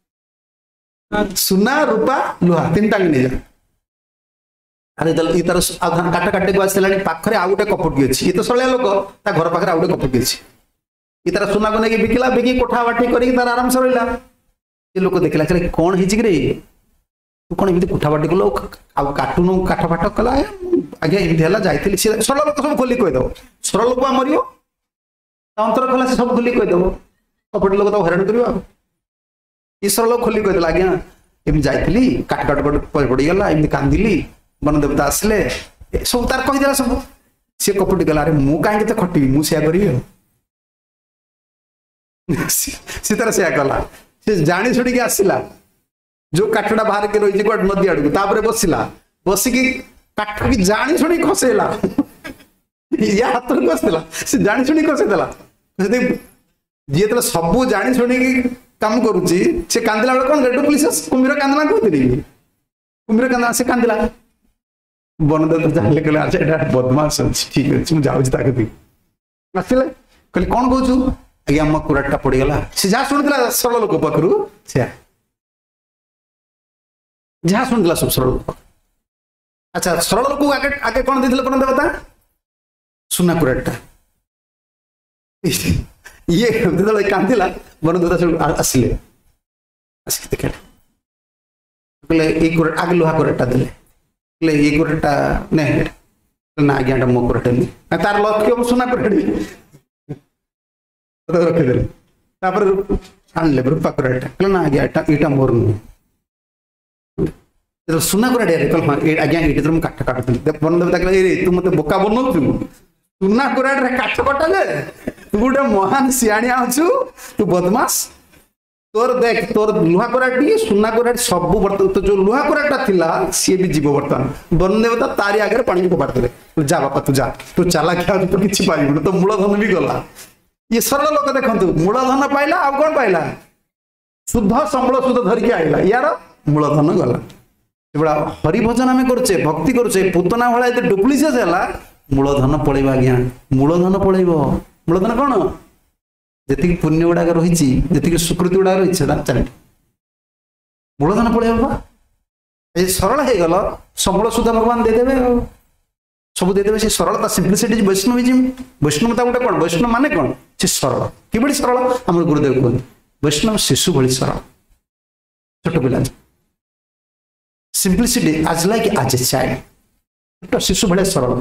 सुना रूपा लुहा 3टा नहीं जा अरे तार काट काटे को आसला पाखे आउ गोटे कपटी अच्छी ये तो सरलिया लोक घर पाखे आउ गोटे कपटी अच्छी ये तार सुना को लेकिन बिकला बिकी कोठा बाटी कर आराम से रहा ये लोक देखला कहले कौन है तू कौन एमती कोठा बाटी कल काटुन काठ फाट कला आज्ञा एमती है जाइए सरल लोक सब खोली कहीदेव सरल लोक मर अंतर कला से सब खोली कहीदेव कपटी लोक तो हैरान कर ईश्वर लोक खोली कहला आज्ञा एम जाइली काट काट पड़गला एम कांदिली वन देवता आसले सब तार कहीदेला सब सी कपटी गला अरे मु कहीं खटबी मुझे करी सी तार से कला सी जाणी छुड़ी आसला जो काठटा बाहर के रही नदी आड़ को बसला बसिकी काठ की जाणी शुणी खसेला या हाथ में खसला से जाणी शुणी खसेदेला जी तो सब जाणी शुणी काम करुच्ची से कांदिला बेले कौन डुप्लिसियस कुम्भीर कांदना कहती कुम्भीर कांदना से कांदिला बनदेव जाने कहले अच्छा एटा बदमाश अछि ठीक अछि मु जाउछि ताके दी आसिले कहले कोन कहछु आज्ञा हम कुराटा पड़ीगला से जा सुनथिला सरल लोक पाखरु से जहाँ शुणला सब सरल लोक अच्छा सरल लोक आगे आगे कौन देथिले बन देवता सुना कुराटा ये देदले कांदिला बन देवता सब आसिले आसिक देखले कहले ए कुराटा आगे लोहा कुराटा देले कहले ए कुराटा नहीं ना आज्ञा मो कुराटा नहीं तार लक्ष्य सुना कुराटी रखे देले तापर आनले रूपा कुराटा कहले ना आज्ञा एटा मोर नहीं सुना कुराटे कल हाँ आज्ञा ये तो काठ काट बन देवता कहले तू मत बोका बनौ सुना कुराटे काठ कटा तू गोटे महान सियाणिया अच्छु तू बदमाश तोर देख तोर लुहा कुराटी सुना कुराटी सब बर्तन तो जो लुहा कुराटा थिला सी भी जीव बर्तमान बन देवता तारी आगे पानी को फोपाड़ देले जा बापा तू जा तू चाला क्या तो किसी पाइबुन तो मूलधन भी गला ये सरल लोक देखु मूलधन पाइला आ कौन पाइला शुद्ध संबल शुद्ध धरिकी आइला यार मूलधन गला एबड़ा हरि भजन आम करुचे भक्ति करुचे पूतना भाया डुप्लिसियस है मूलधन पलैब आज्ञा मूलधन पलैब मूलधन कौन जी पुण्य गुड़ाक रही जी सुकृति गुड़ाक रही चल मूलधन पलैब सरल हो गल संबल सुधा भगवान देदेवे सब देदेवे से सरलता सिंप्लिसिटी वैष्णविज्म वैष्णवता गोटे कौन वैष्णव माने कौन से सरल कि सरल आम गुरुदेव कहते वैष्णव शिशु भली सरल छोट पिला सिंप्लिसिटी आज लाइक आज ए चाइल्ड शिशु भाया सरल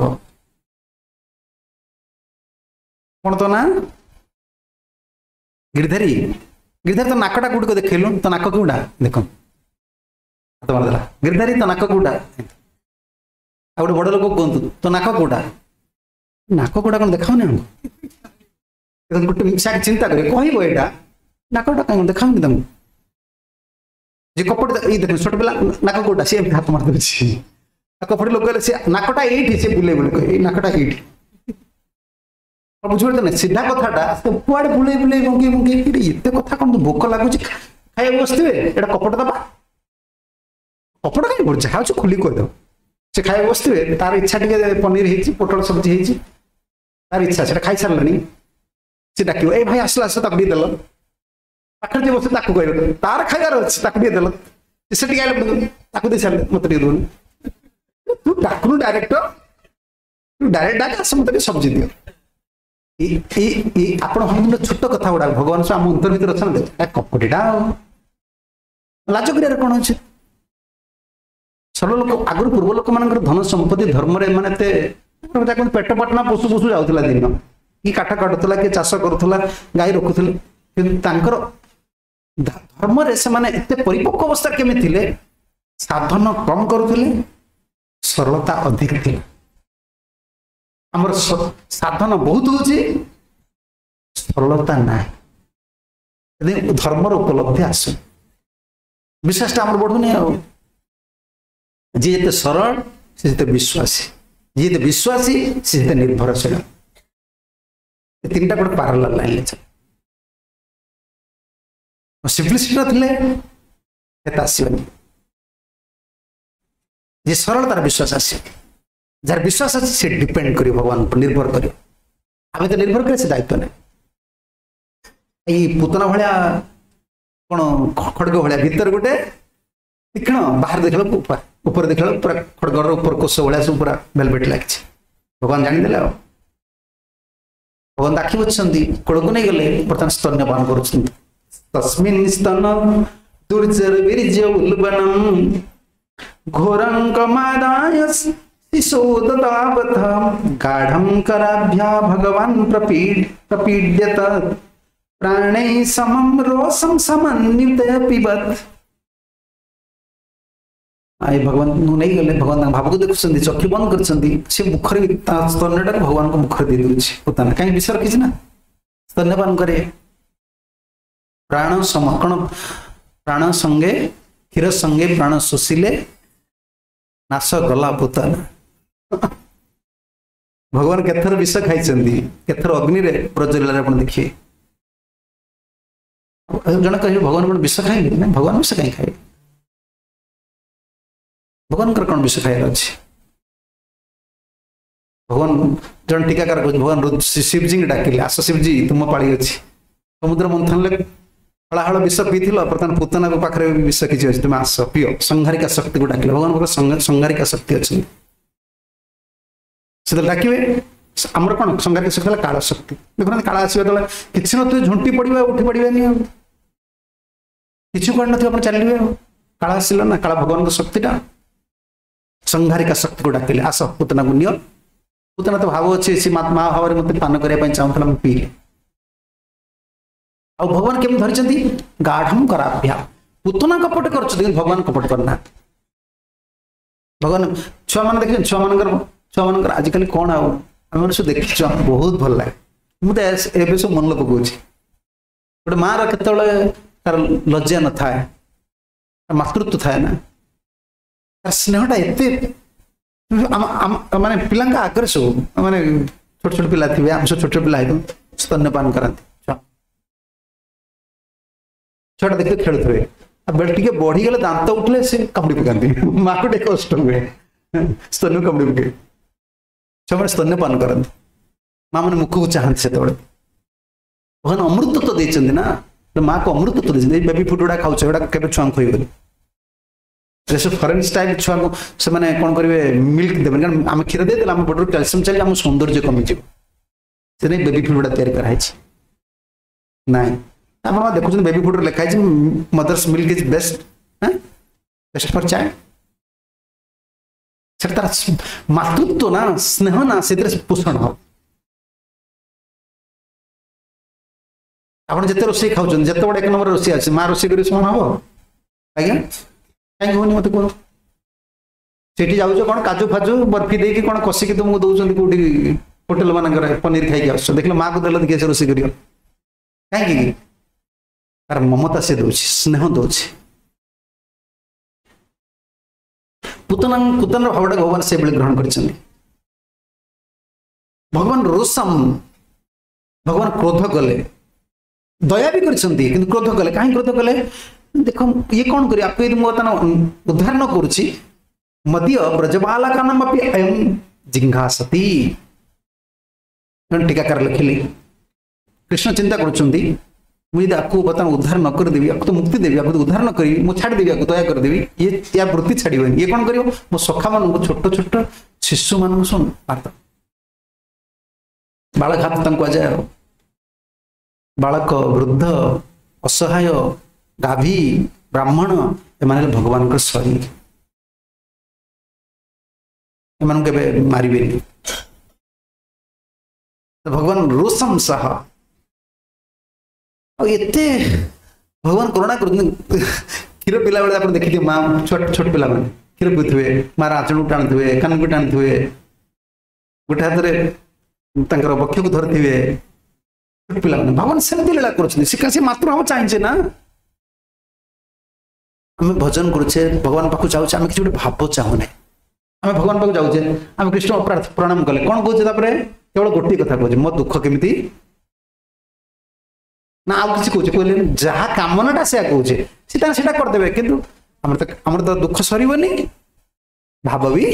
कौन तो ना गिरधारी गिरधारी तो नाकटा कौट देखलु तो नाक कौटा देख गिरधारी तो नाक कौटा आ गोटे बड़ लोक कहतु तो नाक कौटा नाक कौटा कौन देखाऊनी गोटे चिंता करें कह यहाँ नाकटा कहीं देखाऊनी तुमको जे कपट ये देख छोट पिला नाक कौटा सी हाथ मार दे कपट लोग कहले से नाकटा ये से बुले बुले कह नाकटा ये बुझे ना सीधा कथाटा कुआड़े बुले बुले मंगे मंगे ये कथा कौन भोक लगुच खाया बसते एटा कपट दबा कपट कहीं जहाँ खोली कहीद से खाया बसते तार इच्छा टे पनीर हो पोटल सब्जी हो तार इच्छा से खाई सारे से डाक ए भाई आसला आस तक देल पाखे जी बस कह तार खाइबार अच्छे देल से दे सारे मत दौन तू डाकुनु डायरेक्ट तू डायरेक्ट डाक आस मत सब्जी दियो आपण छोट कथा गुड़ा भगवान आम अंतर भर अच्छा कपटीटा लाज कर कौन अच्छे सरल लोक आगुरी पूर्व लोक मान धन संपत्ति धर्म पेट पटना पशु पशु जाऊला दिन कि काठ काटुला कि चाष करुला गाई रखुले धर्म से माने एते परिपक्व अवस्था केमी थिले साधन कम करुले सरलता अधिक थी आमर साधन बहुत होची सरलता ना धर्मर उपलब्धि आस विश्वास आम बढ़ुनि जी जिते सरल से जिते विश्वासी जी जिते विश्वासी से जिते निर्भरशील तीन टा गोटे पारालाल लाइन चल सिंप्लिसिटी थे आसबनी जी सरल तार विश्वास आस जार विश्वास अच्छे से डिपेंड कर भगवान पर निर्भर कर आम तो निर्भर करे से दायित्व नहीं पूतना भाया कौन खड़ग भाया भीतर गोटे तीक्षण बाहर देख ऊपर देख पूरा खड़गर ऊपर कोष भाया सब पूरा वेलवेट लगी भगवान जानीदे भगवान आखि बुझुंट कोड़ को नहीं गले बर्तमान स्तन्यपान कर तस्मिन् स्तन दुर्जर वीर्य उल्बनम घोरंकमादाय शिशोदतावथ गाढ़ं कराभ्या भगवान् प्रपीड्यत प्राणे समम रोसम समन्वित पिबत। आई भगवान नहीं गले, भगवान भाव को देखुं, चक्षु बंद कर मुखर स्तन्यटा भगवान को मुखर दे दूसरी कहीं विषय रखी ना स्तन्यपान करे। प्राण सम कौन प्राण संगे क्षीर संगे प्राण शोषिले नाश गला पुताना। भगवान केथर विष खाई केथर अग्नि रे प्रज्वलित आप देखिए। जन कह भगवान कौन विष खाइले ना, भगवान विष कहीं खाए, भगवान कौन विष खाइबार अच्छे। भगवान जन टीकाकार कह भगवान शिवजी डाकिले, आस शिवजी तुम पाड़ी अच्छी, समुद्र मंथन हलाहल विष पीथिल बर्तमान पुतना को पाखे विष किसी अच्छे, तुम आस पियो। संहारिका शक्ति को डाकिले, भगवान संहारिका शक्ति अच्छी से डाकिए। आमर कौन संहारिक शक्ति काल शक्ति। देखो काल आसवा किसी न झुंटी पड़ा उठी पड़े किसी कर न चलिए काल आसिल ना, काल भगवान शक्तिटा संहारिका शक्ति को डाकिले आस पुतना को नियो। पुतना तो भाव अच्छे माँ भाव में मत पान करने चाहूला पीले। आ भगवान केम धरी गाढ़ कराभ्या पुतना कपट कर भगवान कपट करना। भगवान छुआ मान देख छुआ मान आजिकल कौन आम सब देखी बहुत भल लगे। मुझे सब मन पकाऊँ गोटे माँ रत तार लज्जा न थाए, मातृत्व थाए ना, तार स्नेहटा एत माने पिला आगे सब माने छोट छोट पिला थे, आम सब छोट छोट पिला स्तन्यपान कराती। छुआ देखते खेलुए बेल टे बढ़ीगले दांत उठले से कामुड़ी पकाती, माँ को टे कष्ट हुए स्तन कामुड़ी पके। छुआ मैंने स्तन्यपान करती, माँ मैंने मुख को चाहती से भगवान अमृतत्व देते ना, माँ को अमृतत्व देते। बेबी फुड गुड़ा खाऊ के छुआ खुएबनी जैसे फरेन स्टाइल छुआ को से मैंने कौन करेंगे मिल्क देवे, कारण आम क्षीर देदेल आम बॉडी कैल्शियम चलिए आम सौंदर्य कमिज से बेबी फुड गुड़ा तैयारी कराई ना। आप देखुं बेबी फुड लिखाई mother's milk is best, best for child. से तार मातृत्व ना स्नेह ना से पोषण हम। आप जिते रोषे खाऊ जिते बड़े एक नंबर रोषे अच्छे माँ रोषे कर समान हम आज्ञा कहीं होनी मत कह से जाऊँ कौन काजू फाजू बर्फी देकी कौन कषिकी तुमको दौरान कौटी होटेल मान पनीर खाई आस देख माँ को देल देखिए रोषे कर कहीं तार ममता से दौर स्नेह दौर पुतना पुतन भावटा भगवान से ग्रहण कर। भगवान रोषम भगवान क्रोध कले, दया भी कर क्रोध कले। कहीं क्रोध कले देख ये कौन कर आपको यदि बर्तमान उद्धार न करुच्ची मदीय ब्रजबाला का नाम अयम जिंघासती। टीकाकार लिखिली कृष्ण चिंता करुँच मुझे आपको बर्तमान उद्धार न करदेवी, आपको तो मुक्ति देवी, आपको तो उद्धार न करी मुझे छाड़देवी, आपको दया करदेवी, ये या वृत्ति छाड़बनी। ये कौन कर मो सखा मान छोट छोट शिशु मान सुन बार्ता बालघात कहुए, बालक वृद्ध असहाय गाभी ब्राह्मण एमाने भगवान शरीर एमान के मारे। भगवान रोषम सह एते भगवान करुणा कर। क्षीर पिला बेले आप देखिए माँ छोट छोट पिला मैंने क्षीर पीथे, माँ आचण को टाणुए, कान को टाणुए, गोटे हाथ में बक्ष को धरते पिला भगवान सेमती लीला कर मातृभाव चाहिए ना। आम भजन करुचे भगवान पाक जाऊे आम किसी गोटे भाव चाहूना, आम भगवान पाक जाऊे आम कृष्ण प्रणाम कले कौन कहे केवल गोटे कथा कहे मो दुख केमी ना आउ किसी कहले जहाँ कामनाटा से कहे सी करदे कि आमर तो दुख सरबनी भाव भी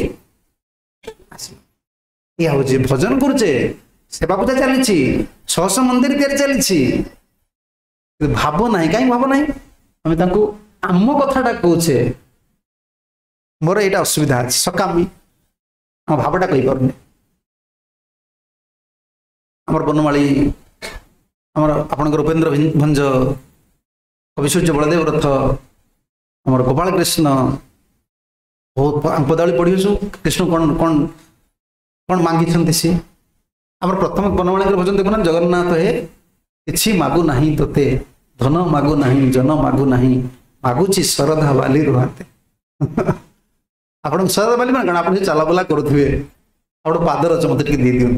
ये हूँ भजन करुचे सेवा पूजा चली सहस मंदिर तैयारी चली भाव ना कहीं भाव ना आम आम कथाटा कहे मोर यहाँ असुविधा अच्छे सकामी आम भावटा कही पार आमर बनमाली आमर आपंकर उपेन्द्र भंज कविसूर्य बलदेव रथ आमर गोपाल कृष्ण बहुत पदावली पढ़ी कृष्ण कौन कौन कौन मांगी सी आम प्रथम बनमाली भजन देखुना जगन्नाथ हे किछि मागु नाही तोते धन मागु नाही जन मागु नाही मागुची शरधा बाली रुहाते आपण शरधा बाली माने आपण चला बुला करूथिबे आपण पादर अछ मते टिके दे दियंतु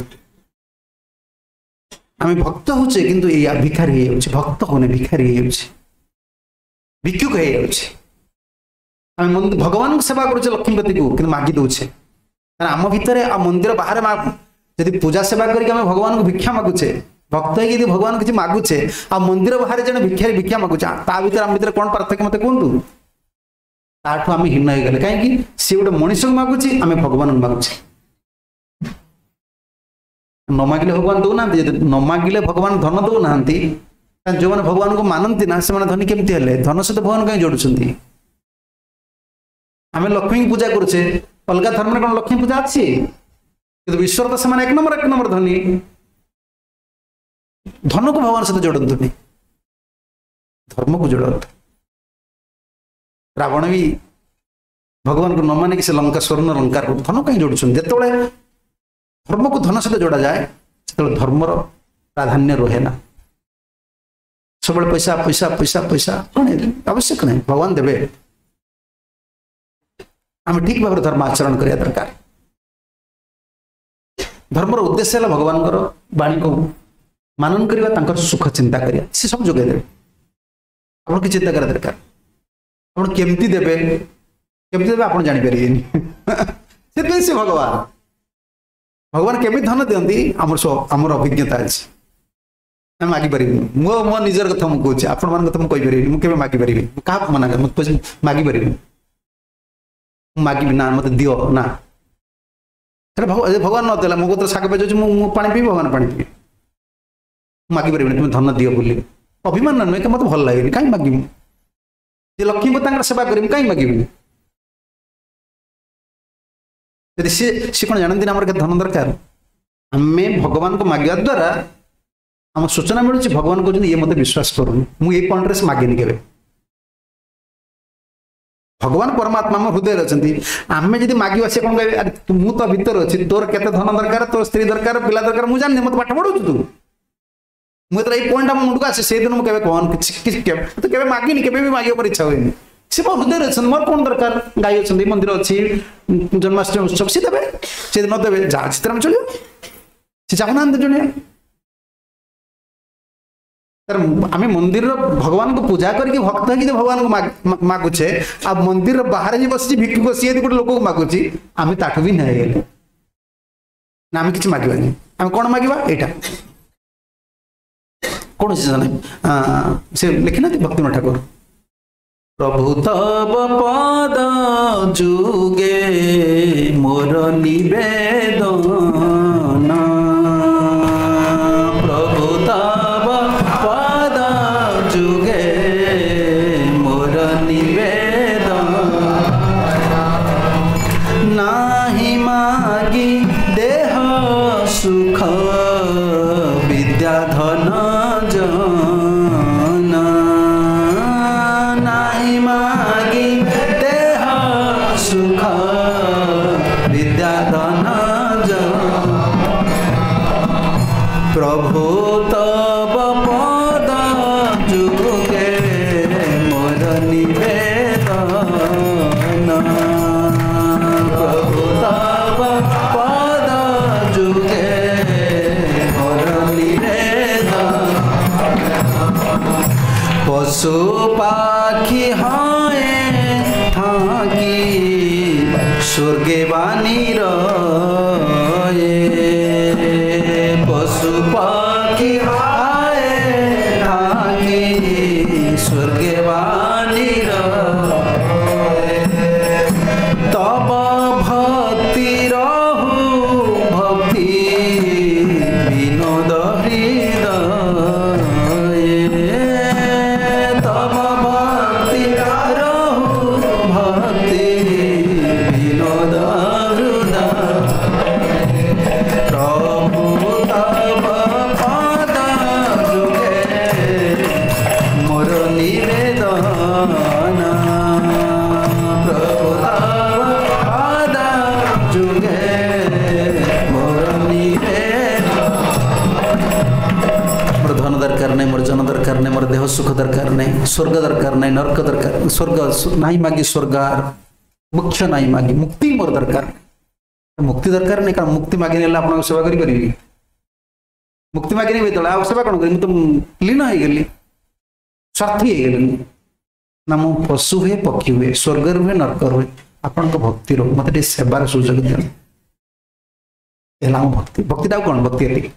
आमे भक्त होचे किंतु या भिखारी होचे भक्त होने भिखारी होचे भिक्षुक हे होचे आमे भगवान सेवा करूचे लक्ष्मीपति को किंतु मागी दोचे कारण आम भितर आ मंदिर बाहर यदि पूजा सेवा करके आमे भगवान को भिक्षा मागुचे भक्त है भगवान किसी मागुचे आ मंदिर बाहर जन भिक्षारी भिक्षा मागुचे ता भीतर आम भीतर कौन पार्थक्य मत कहतु ताठू आम हीन हो गले कहीं सी गोटे मनीष को मागुची आम भगवान मागुचे न मागिले भगवान दौना न मागिले भगवान धन दौना जो मैंने भगवान को मानती ना से धनी केमती हेले धन सहित भगवान कहीं जोड़ुं आम लक्ष्मी की पूजा करुचे अलग धर्म में कौन लक्ष्मी पूजा अच्छी कि विश्वर तो से एक नंबर धनी धन को भगवान सहित जोड़तुनि धर्म को जोड़त रावण भी भगवान को न मानिक से लंका स्वर्ण लंका धन कहीं जोड़ुं जिते धर्म को धन सहित जोड़ा जाए से धर्मर प्राधान्य रहे ना सब पैसा पैसा पैसा पैसा कौन आवश्यक नहीं भगवान देवे आम ठीक भाव धर्म आचरण करने दरकार धर्मर उद्देश्य है भगवान वाणी को मानन करवा सुख चिंता करिया से सब जोगे देवे आप कि चिंता करा दरकार आप केमती देवे आप जानी पारे से भगवान भगवान केमी धन दियंती आमर अभिज्ञता अच्छी मैं मागी पारि मो निजर कथा मुझे कहे आपण मान कथा मुझे मुझे मागी पारि क्या मना कर मागी पारि मागी ना मत दियो ना भगवान नदेला मो कत शाग पे मुझे पा पी भगवान पा पी मागी पारि तुम धन दियो बोली अभिमान नुहे कि मत भल लगे कहीं मागि लक्ष्मी सेवा करी कहीं मागि यदि सी कौन जानती ना धन दरकार आम भगवान को मांगा द्वारा आम सूचना मिलूँ भगवान कहते ये मत विश्वास करूँ मुझे पॉइंट से मागेनि के भगवान परमात्मा आम हृदय अच्छा आम जब मागे सी कौन कहे मु तो भीतर अच्छी तोर केते धन दरकार तोर स्त्री दरकार पिला दरकार मुझे जानी मत पाठ पढ़ू तू मुझे ये पॉइंट मुंड को आसे से दिन मुझे कहन तो मागिनी के मागे पर इच्छा हुए सी मो हृदय अच्छा मोर कौन दरकार गाई अच्छी मंदिर अच्छी जन्माष्टमी उत्सव सी देवे सी न देवे जहाँ चित्र चलो सी चाहूना जन आम मंदिर भगवान को पूजा करके भक्त है भगवान को मागुचे आ मंदिर बाहर ही बस भिक्षुक सी गोटे लोक को मागुची आम ताठू भी नहीं ना आम कि मागवानी आम कौन मागवा यहाँ कौन से लिखिना भक्तिनाथ ठाकुर प्रभु तब पद जुगे मोर निवेदन प्रभु तब पद जुगे मोर निवेदन नाही मागी देह सुख विद्या धन जन नाही मागी देह सुख विद्या धन जन प्रभु तब पद जुगे मोर निवेदन प्रभु तब पद जुगे मोर निवेदन पशु पाखी हाय ठाकी स्वर्गे बानी रहे पशु पाखी हाय ठाकी स्वर्गे बानी रहे तब भक्ति रहु भक्ति विनोद हृदय तब भक्ति रहु भक्ति विनोद हृदय प्रभु तब पद सुख दरकार नहीं, स्वर्ग दरकार नहीं, नरक दरकार, स्वर्ग नहीं मागी स्वर्ग, मोक्ष नहीं मागी, मुक्ति मोर दरकार, मुक्ति दरकार नहीं, कारण मुक्ति मागी नेला आपन सेवा करि परिबी, मुक्ति मागी नै बेतला आ सेवा कोन करि, म तो लीन हो गेली, स्वार्थी हो गेली ना, मु पशु हुए पक्षी हुए, स्वर्ग हुए नरक हुए, आपन को भक्ति रो मते टे सेवार सुजोग दियो, एला भक्ति, भक्ति दा कोन भक्ति एति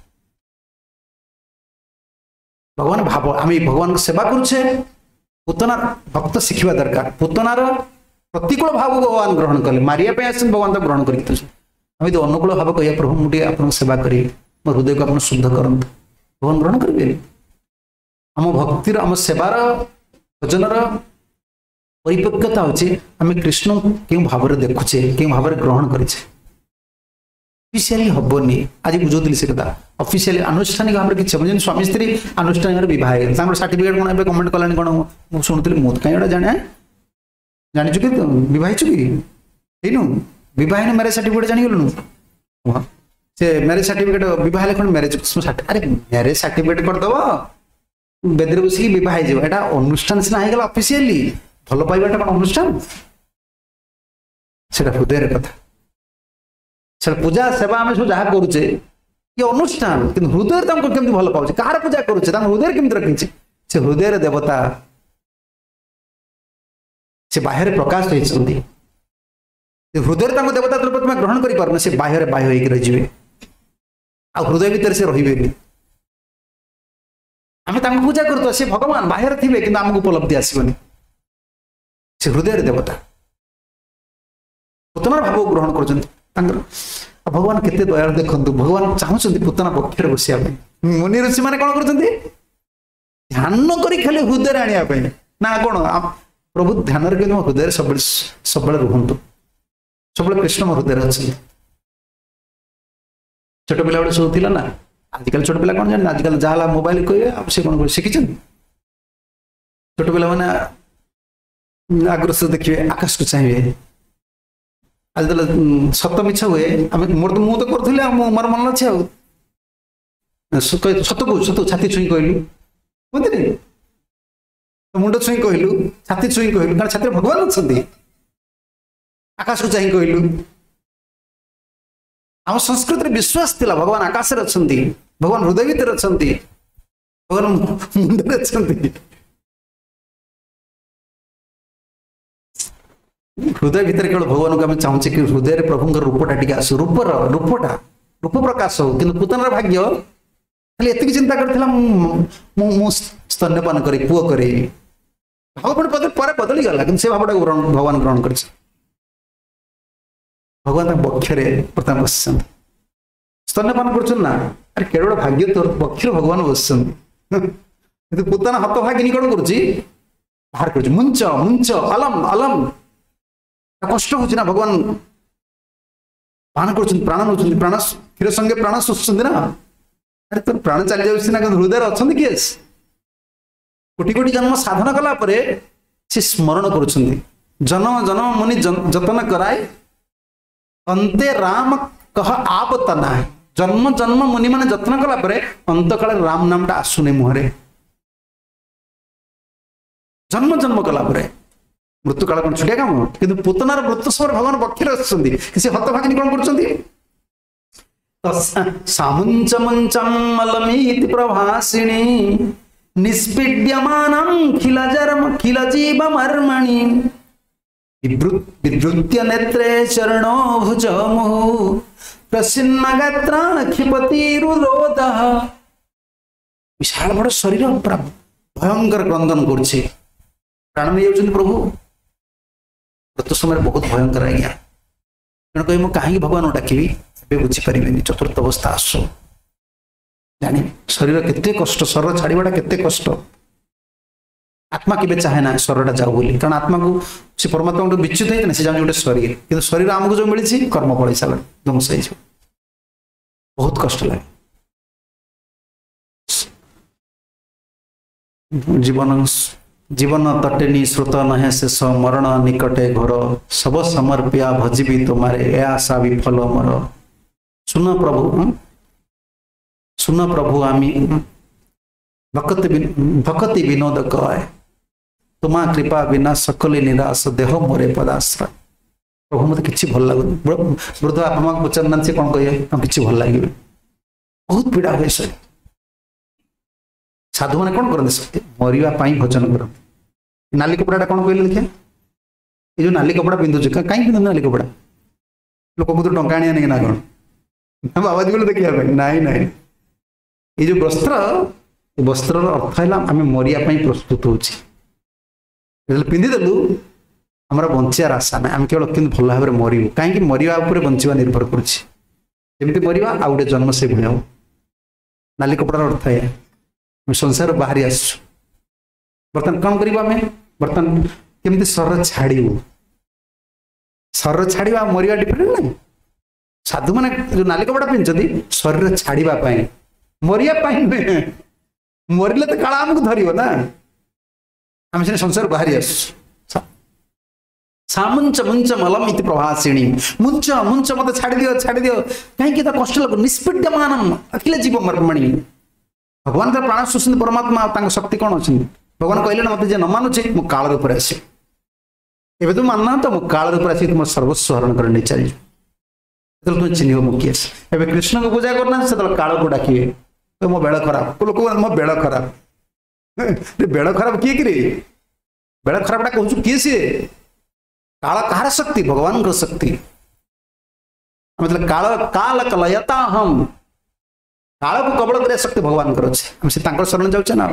भगवान भाव आम भगवान सेवा करुचे, पुतना भक्त शिखा दरकार, पुतनार प्रतिकूल भाव भगवान ग्रहण कले, मारिया पे आस भगवान तो ग्रहण करके आम तो अनुकूल भाव कह प्रभु मुझे आप सेवा करी, मो हृदय को आप शुद्ध करते, भगवान ग्रहण करेंगे। आम भक्तिर आम सेवार भजनर परिपक्वता होची आम कृष्ण क्यों भाव देखुचे, क्यों भाव ग्रहण करे, ऑफिशियली हबनी आज बुझुली से कथा, ऑफिशियली आनुष्ठानिक भाव में किसी स्वामी स्त्री आनुष्ठानिक बहुत सर्टिफिकेट कौन ए कमेंट कलानी कौन मुझे शुणुली मुझे कहीं जाने जानी कि बहुत कि बहुत मैरेज सर्टिफिकेट जानीगलु से मैरेज सर्टिफिकेट बहुत कौन मैरेज अरे मैरेज सर्टिफिकेट करदेव बेदरे बस बहुत अनुष्ठान सीना होगा ऑफिशियली भल पाइबाटा कौन अनुष्ठान से हृदय कथा से पूजा सेवा आम सब जहाँ करुचे ये अनुष्ठान कि हृदय केमती भल पाचे कहार पूजा करुचे हृदय केमती रखी से हृदय देवता से बाहर प्रकाश होती हृदय देवता रूप तुम ग्रहण कर पार से बाहर बाह्य होकर रही आ हृदय भितर से रे आम पूजा कर सी भगवान बाहर थे कि आमको उपलब्धि आसबनी से हृदय देवता पुतना भाव ग्रहण कर भगवान केते दयालु देखु भगवान चाहते पुतना पक्षर बसिया मुनि ऋषि मैंने कौन कर ध्यान करी खाली हृदय आने ना कौन प्रभु ध्यान हृदय सब रुहतु सब कृष्ण मो हृदय अच्छे छोट पिला गोटे सब ना आजिकल छोट पिला कौन जाने आजिकल जहाँ मोबाइल कहे से कौन शिखी छोट पिला मैंने आग्रह से देखिए आकाश को चाहिए आज सत मिछ हुए मोर तो मुझे करी मोर मन अच्छे सत कह सत छाती छुई कहलु कहते मुंड छुई कहलु छाती छुई कहलु कारण छाती भगवान अच्छा आकाश को चाहिए कहलु आम संस्कृति विश्वास थिला भगवान आकाश रे अछंती भगवान हृदय भीतर अछंती भगवान मुंड रे अछंती हृदय भीतर केवल भगवान को आम चाहूचे कि हृदय प्रभु रूपटा टी आस रूपटा रूप प्रकाश हो कि पुतनार भाग्य खाली एति चिंता करथिला मु स्तन्यपान करी पुओ करे भाव पदे पर बदली गला कि से भावटा भगवान ग्रहण कर भगवान बक्षरे प्रथम बस स्तन्यपान कर ना अरे केवल भाग्य तोर बक्षर भगवान बस पुतना हत भागिनी कौन कर बाहर कर मुंच मुंच अलम अलम कष्ट हो भगवान पान कर प्राण नौ प्राण क्षीर संगे प्राण शुष्ट ना अरे तो प्राण चली जाना हृदय अच्छा किए कोटि कोटि जन्म साधन कला से स्मरण कर जन्म जन्म मुनि जतन कराए अंते राम कह आप तना जन्म जन्म मुनि मान जतन कला अंत काल राम नामटा आसुनी मुहरे जन्म जन्म कला मृत्यु काल कौन छुटिया काम कि पुतनार मृत्यु समय भगवान बक्षर आसुँच हतभागिनी कौन कर सामुंच मुंचम अलमीति प्रभासिणी निष्पीड्यमानं खिल जीव मर्मणि विवृत्य नेत्रे चरणो भुज मुहु प्रसन्न गात्रा क्षिपतिरुरोदः विशाल बड़ शरीर भयंकर क्रंदन कर प्राण नहीं जाऊँ प्रभु मृत्यु समय बहुत भयंकर आज्ञा तेणु कह मुझे भगवान डाकिबी बुझीपारे चतुर्थ अवस्था आसु जानी शरीर केते कष्ट शरीर छाड़वाटा केते कष्ट आत्मा के चाहे ना शरीरटा जाऊ बोली कारण आत्मा को से परमात्मा गोटे विच्युत होता से जाऊँ गोटे शरीर कि शरीर आमको जो मिली कर्म पड़े सारा ध्वंस हो बहुत कष्ट लगे जीवन जीवन तटेनी श्रुत नहे शेष मरण निकटे घोर सब समर्पिया भजीबी तुम्हारे ए आशा विफल मोर सुन प्रभु आमी भक्ति विनोद कय तुमा कृपा बिना सकले निराश देह मोरे पदाश्रय। प्रभु मत कि भल लगुनि वृद्ध बापा माँ पचार से कौन कहे कि भल लगे बहुत पीड़ा हुए सर। साधु मैंने कौन करते मरवाई भजन करते। नाली कपड़ा कौन कहले देखिए ये जो नाली कपड़ा पिंधुचे कहीं पिंधु नाली कपड़ा लोक को तो टंका आने ना कौन बाबाजी बोले देखा नाई नाई ये जो वस्त्र अर्थ है आम मरिया प्रस्तुत होची पिंधिदेलु आमर बंचार आशा ना आम केवल कि भल भाव में मरबू कहीं मरवा बंचा निर्भर करमती मरवा आ गए जन्म से भाई हम नाली कपड़ार अर्थ है संसार बाहरी आस बर्तमान कौन करवा बर्तमान केमती शरीर छाड़ू शरीर छाड़ा मरवा डिफरेंट ना। साधु मैंने जो नाली कपड़ा पिंधि शरीर छाड़ापी मरियापाई नुहे मरले तो काला आमको धरब ना आम से संसार बाहरी आस सामुंच मुंच मलम इति प्रभासिणी मुंच मुंच मत छाड़ दियो कहीं कष्ट लग निष्पीड्यमान अखिल जीव मर्मणि भगवान का प्राण सुसंत परमात्मा शक्ति कौन अच्छी भगवान कहले ना मत जे न मानुचे मु काल रूप आसे एवं तुम मानना तो मु काल रूप आस तुम सर्वस्व हरण कर नहीं चल तुम चिन्ह मु किए एवं कृष्ण को पूजा करना से काल को डाकिए तो मो बेड़ खराब लोक मो बेड़ खराब बेड़ खराब किए कि बेड़ खराब कहूँ किए सी काल कहार शक्ति भगवान को शक्ति मतलब काल काल कलयता हम काल को कबल कर शक्ति भगवान कर अच्छे शरण जाऊे ना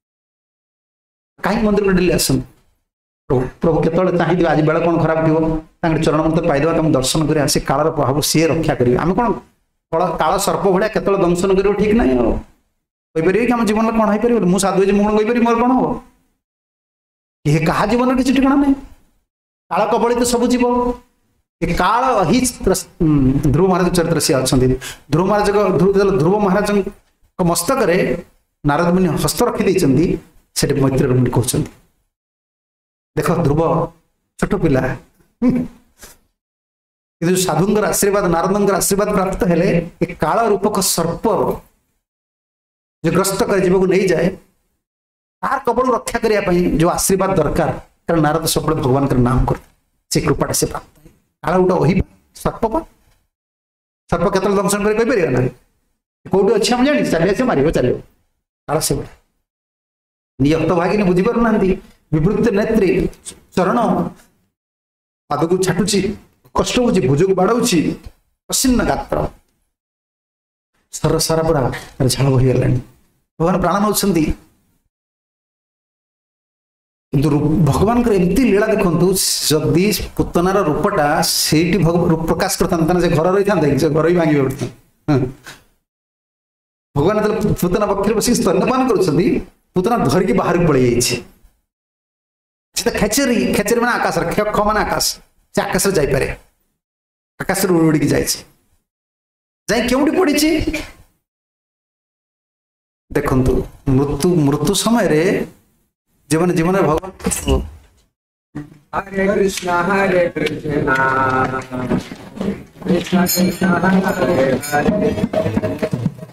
कहीं मंदिर को डेली आसन प्रभु केतले चाहिए आज बेला कौन खराब थी चरण मंत्र पाईदेवा तुम दर्शन कर आसी कालर प्रभाव सी रक्षा करेंगे आम कौन काल सर्प भाया केत दंशन कर ठीक ना कहीपर कि आम जीवन में कौन हो पार मुझे साधु मुझे कहीपर मोर कौन हम ये क्या जीवन किसी ठिकाना नहीं काल कबलित सब जीव काल ही ध्रुव महाराज चरित्र सी अच्छा ध्रुव महाराज ध्रुव महाराज मस्तक नारद मुनि हस्त रखी से मैत्री मुनि कहते देख ध्रुव छोट पिला कि साधुंर आशीर्वाद नारदंर आशीर्वाद प्राप्त हेले काल रूपक सर्प जो ग्रस्त कर जीव को नहीं जाए तार कबल रक्षा करने जो आशीर्वाद दरकार कारण नारद सब भगवान का नाम कर से कृपा से प्राप्त है काल गोटे वही सर्प सर्प केत दंशन कर ना कौटी अच्छे हम जानी चलिए से मार चलो काल से नियत भागिनी बुझीपार ना विवृत्त नेत्री चरण पाद को छाटुची कष्ट हो भुज को बाड़ाऊँगी प्रसन्न गात्र सर सारा पूरा झाड़ बहीगला भगवान प्राण नौ किंतु भगवान एमती लीला देखु जदि पुतनार रूपटा से रूप प्रकाश करता से घर रही था घर ही भांगी पड़ता भगवान पुतना पक्ष बस स्तन्यपान कर पुतना धरिकी बाहर पड़े खेचरी खेचरी मैंने आकाश क्ष मान आकाश से आकाश जापे आकाश उड़ी जाए क्यों पड़ी देखु मृत्यु मृत्यु समय जीवन जीवन भगवान हरे कृष्णा कृष्ण कृष्ण हरे हरे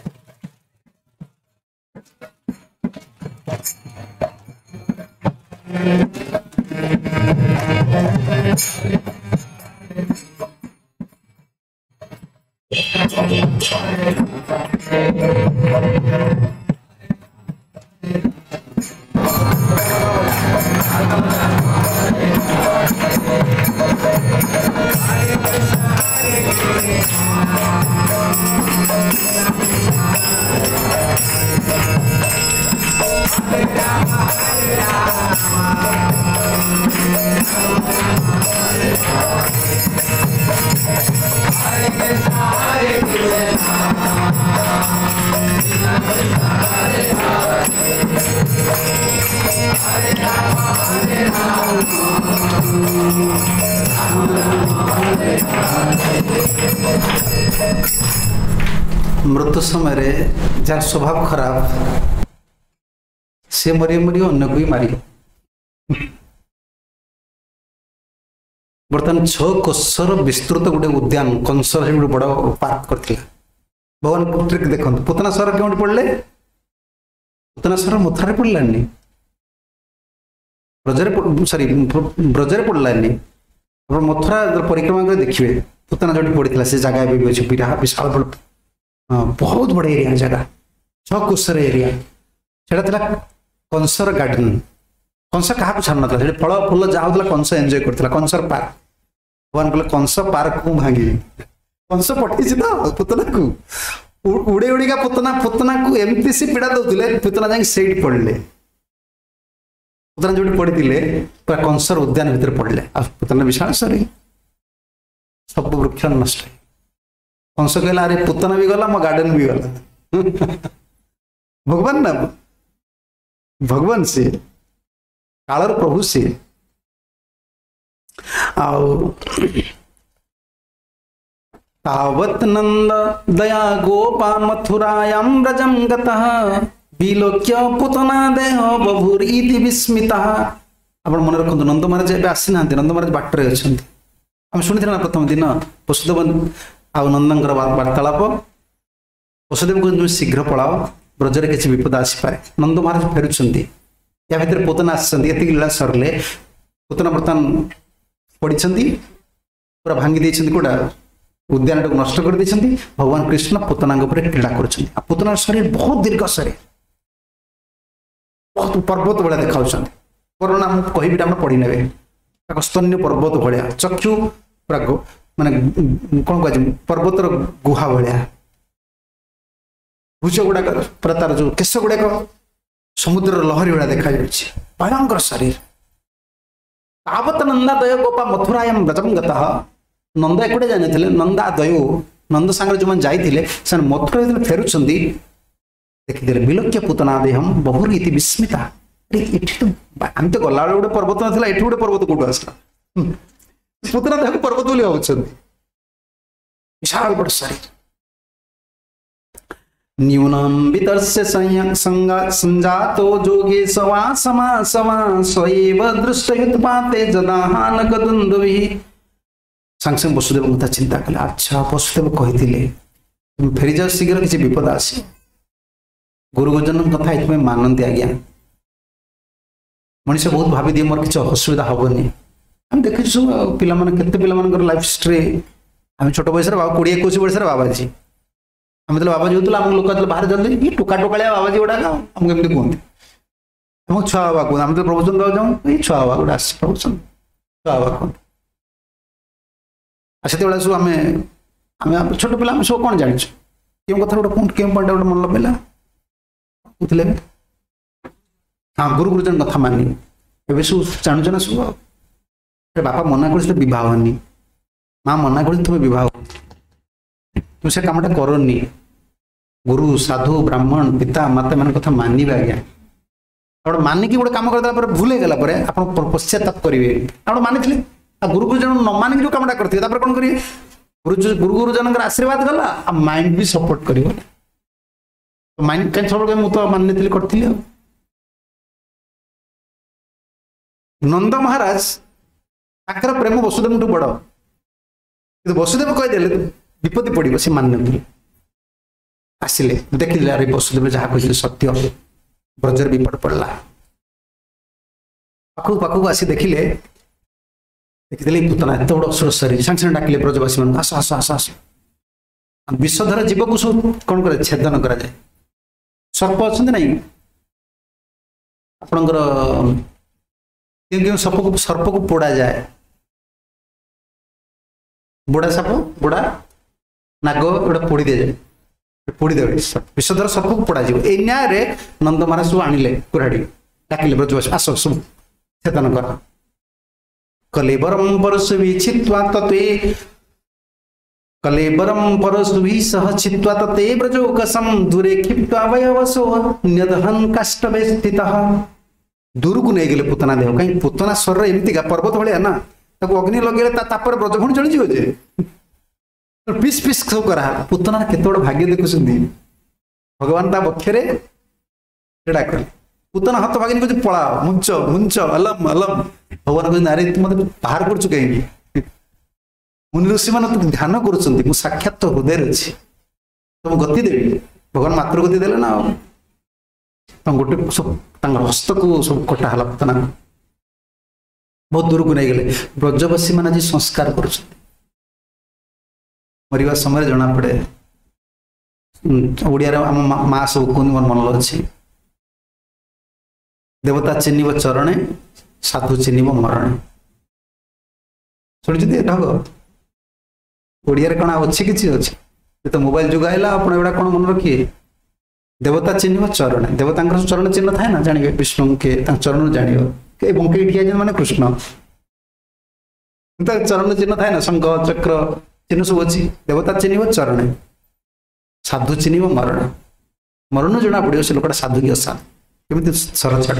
मृत्यु समय जार स्वभाव खराब से मरी मरी अन्य को ही मार बर्तमान 6 कोशर विस्तृत गोटे उद्यान कंस गोटे बड़ पार्क कर भगवान ट्रिक देखते पुतना सहर क्यों पड़े ପୁତନା ସହର ମଥୁରାରେ ପଡ଼ିଲାନି, ବ୍ରଜରେ ପଡ଼ିଲାନି। ଆପଣ ମଥୁରା ପରିକ୍ରମା କରି ଦେଖିବେ ପୁତନା ଯୋଉଠି ପଡ଼ିଥିଲା ସେ ଜାଗା ଏବେ ବି ଅଛି, ବିଶାଳ ବହୁତ ବଡ଼ ଏରିଆ ଜାଗା, 6 କୋଶର ଏରିଆ। ସେଟା ଥିଲା କଂସର ଗାର୍ଡେନ। କଂସ କାହାକୁ ଛାଡୁନଥିଲା, ସେଠି ଫଳ ଫୁଲ ଯାହା ହଉଥିଲା କଂସ ଏନ୍ଜୟ କରୁଥିଲା। କଂସର ପାର୍କ, ଭଗବାନ କହିଲେ କଂସ ପାର୍କକୁ ଭାଙ୍ଗିବି। କଂସ ପଠେଇଛି ତ ପୁତନାକୁ, ଉଡେ ଉଡିକା ପୁତନାକୁ ଏମିତି ସେ ପୀଡା ଦଉଥିଲେ, ପୁତନା ଯାଇକି ସେଇଠି ପଡିଲେ। ପୁତନା ଯୋଉଠି ପଡିଥିଲେ ପୁରା କଂସର ଉଦ୍ୟାନ ଭିତରେ ପଡିଲେ। ଆଉ ପୁତନା ବିଶାଳ ସରି ସବୁ ବୃକ୍ଷ ନଷ୍ଟ। କଂସ କହିଲା ଆରେ ପୁତନା ବି ଗଲା, ମୋ ଗାର୍ଡେନ ବି ଗଲା। ଭଗବାନ ନା, ଭଗବାନ ସିଏ, କାଳର ପ୍ରଭୁ ସିଏ। ଆଉ तावत् नंद दया गोपा मथुरायां व्रजं गतः विलोक्य पुतना देह बभूरीति विस्मितः। आपण मन रखନ୍ତୁ नंद महाराज ଏବେ ଆସିନାହାନ୍ତି, नंद महाराज ବାଟରେ ଅଛନ୍ତି। ଆମେ ଶୁଣିଥିଲେ ନା ପ୍ରଥମ ଦିନ ବସୁଦେବ ଆଉ ନନ୍ଦଙ୍କର ବାର୍ତ୍ତାଳାପ। ବସୁଦେବ କହିଲେ ଶୀଘ୍ର ପଳାଅ, ବ୍ରଜରେ କିଛି ବିପଦ ଆସିପାରେ। ନନ୍ଦ ମହାରାଜ ଫେରୁଛନ୍ତି, ୟା ଭିତରେ ପୁତନା ଆସିଛନ୍ତି। ଏତିକି ଲୀଳା ସରିଲେ ପୁତନା ବର୍ତ୍ତମାନ ପଡ଼ିଛନ୍ତି, ପୁରା ଭାଙ୍ଗି ଦେଇଛନ୍ତି, କୋଉଟା ଉଦ୍ୟାନଟାକୁ ନଷ୍ଟ କରିଦେଇଛନ୍ତି। ଭଗବାନ କୃଷ୍ଣ ପୁତନାଙ୍କ ଉପରେ କ୍ରୀଡ଼ା କରୁଛନ୍ତି। ଆଉ ପୁତନାର ଶରୀର ବହୁତ ଦୀର୍ଘ ଶରୀର, ବହୁତ ପର୍ବତ ଭଳିଆ ଦେଖାଉଛନ୍ତି। ବର୍ଣ୍ଣନା ମୁଁ କହିବି, ଆପଣ ପଢି ନେବେ। ତାଙ୍କ ସ୍ତନ୍ୟ ପର୍ବତ ଭଳିଆ, ଚକ୍ଷୁ ପୁରା ମାନେ କଣ କୁହାଯିବ, ପର୍ବତର ଗୁହା ଭଳିଆ। ଭୁଜ ଗୁଡାକ ପୁରା ତାର ଯୋଉ କେଶ ଗୁଡାକ ସମୁଦ୍ରର ଲହରୀ ଭଳିଆ ଦେଖାଯାଉଛି। ଭୟଙ୍କର ଶରୀର। ତାବତ ନନ୍ଦାଦୟ ଗୋପା ମଥୁରାୟମ୍ ବ୍ରଜଂ ଗତଃ। ନନ୍ଦ ଏକୁଟେ ଯାଇନଥିଲେ, ନନ୍ଦାଦୟ ନନ୍ଦ ସାଙ୍ଗରେ ଯୋଉମାନେ ଯାଇଥିଲେ ସେମାନେ ମଥୁରା ଯେତେବେଳେ ଫେରୁଛନ୍ତି ଦେଖିଦେଲେ ବିଲୋକ୍ୟ ପୁତନା ଦେହମ୍ ବହୁରୀତି ବିସ୍ମିତା। ଏଠି ତ ଆମେ ତ ଗଲାବେଳେ ଗୋଟେ ପର୍ବତ ନଥିଲା, ଏଠି ଗୋଟେ ପର୍ବତ କୋଉଠୁ ଆସିଲା? ପୁତନା ଦେହକୁ ପର୍ବତ ବୋଲି ଭାବୁଛନ୍ତି। ବିଶାଳ ବଡ଼ ଶରୀର। न्यूनं वितस्य संजातो जोगे सवा समा समा स्वैव दृष्टयुत्पाते जदाहान कदुन्दुभिः। साङ्ग साङ्ग वसुदेव कथा चिंता कले। अच्छा वसुदेव कहिथिले तुम फेरी जाओ, शीघ्र किसी विपद आसी। गुरु गुरुजन कथा एथि मानती आज्ञा। मनुष्य बहुत भावी दिए मोर किसी असुविधा हेनी। आम देखु पिला केते पिला लाइफ हिस्ट्री। आम छोट बयस बाबा 20-21 वर्ष बाबाजी आम तो बाबाजी होता आम लोक बाहर जल्दी ये टोका टोकाया बाबाजी गुड़ाक आमको एमती कहते आम छुआ बाबा कहते। आम तो प्रवचन दवा जाऊँ ये छुआ बाबा गुड़ा आस प्रवचन छुआ बाबा कहते। से सब आम आम छोट पिला सब कौन जान क्यों कथा गोटे क्यों पॉइंट गोटे मन लगे कहते हाँ गुरु गुरुजन कथा मानी ए सब जानूच ना सब। बापा मना कर बह माँ मना कर तुम बह तुम से कमटा करनी। गुरु साधु ब्राह्मण पिता माता मान कथा मानवे आज्ञा। आप मानिक गोटे कम करदेला भूल गला आप पश्चाताप करेंगे। आप मानी गुरु गुरुजन न मानिक जो कमटा करते कौन करेंगे? गुरु गुरुजन आशीर्वाद गला माइंड भी सपोर्ट कर माइंड कहीं सब मुझे मानी करी। नंद महाराज आखर प्रेम वसुदेव बड़ वसुदेव कहीदेले विपत्ति पड़ो से मान आसिले देखिले अरे वसुदेव जहाँ कही सत्य ब्रजर विपद पड़ला। पाखु पाखु आसी देखिले देखिले पुतना एत बड़ असुर शरीर साଙ୍ଗे साଙ୍ଗे डाकिले ब्रजवासी मान आस आस आस आस। विषधर जीव को सब कौन करे छेदन करा जाए। सर्प अच्छा नहीं आपणकर क्यों क्यों सर्प को पोड़ा जाए। बुढ़ा साप बुढ़ा नाग गोटे पोड़ी दे जाए पोड़ी देवे विषधर सर्प को पोड़ा जाए। ए न्याय रे नंद महाराज सब आनिले कुराड़ी डाकिले ब्रजवासी आस सब छेदन कर। कलेबरम परशुभि छित्त्वा तते कलेबरम परशुभि सह छित्त्वा तते ब्रजोकसं दूरे क्षिप्त्वा वयवसो न्यदहन काष्ठवे स्थितः। दूर को नहीं गले पुतना देह कहीं पुतना स्वर एमती पर्वत भाया ना अग्नि लगे तापर ब्रजभूमि चढ़ी जे पीस पीस सब करा। पुतना केत बड़ भाग्य देखुं भगवान ता बक्षे क्रीड़ा कले। पुतना हाथ भागिनी कहते पलाओ मुंच मुंच अलम अलम। भगवान कहते अरे तू मत बाहर कर कहीं मुनि ऋषि मान ध्यान कर साक्षात तो हृदय अच्छी तुम गति देवी। भगवान मात्र गति देले ना गोटे सब हस्त को सब कटा हला पुतना बहुत दूर को नहीं गले ब्रजवासी मान आज संस्कार कर मरवा समय जना पड़े ओडिया आम माँ सब कहते मोर मन अच्छी देवता चिन्ह चरणे साधु चिन्ह मरणे शुणी ढग ओडिया कौन अच्छी किसी अच्छे तो मोबाइल जुग आएगा आप कौन मन रखिए देवता चिन्ह चरण देवता चरण चिन्ह थाए ना जानिए विष्णु के चरण जानिए बंकई ठिया माने कृष्ण चरण चिन्ह थाए ना शंख चक्र चिन्ह सब अच्छी देवता चिन्ह चरण साधु चिन्ह मरण मरण जना पड़ो से लोकटा साधु की असा केमी सर छाड़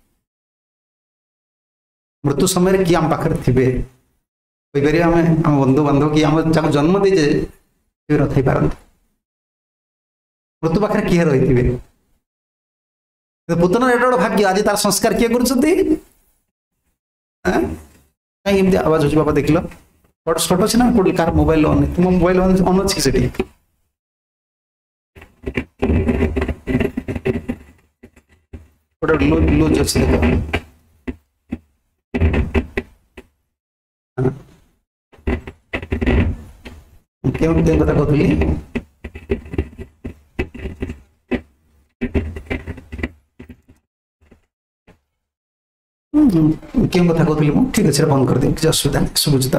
मृत्यु समय किए आम पाखे थे आम बंधु बांधव कि आम जन्म देजे न थी पारती मृत्यु पाखे किए रही थे पुतना एटा गोटे भाग्य आज तार संस्कार किए कर आवाज हो बाबा देख लो छोट अच्छे ना कौट कार मोबाइल अन तुम मोबाइल अन अच्छी से लूज अच्छे देख क्यों कथा कहती क्यों कथा कहती ठीक अच्छे बंद कर दिए किसी असुविधा नहीं शुभुचित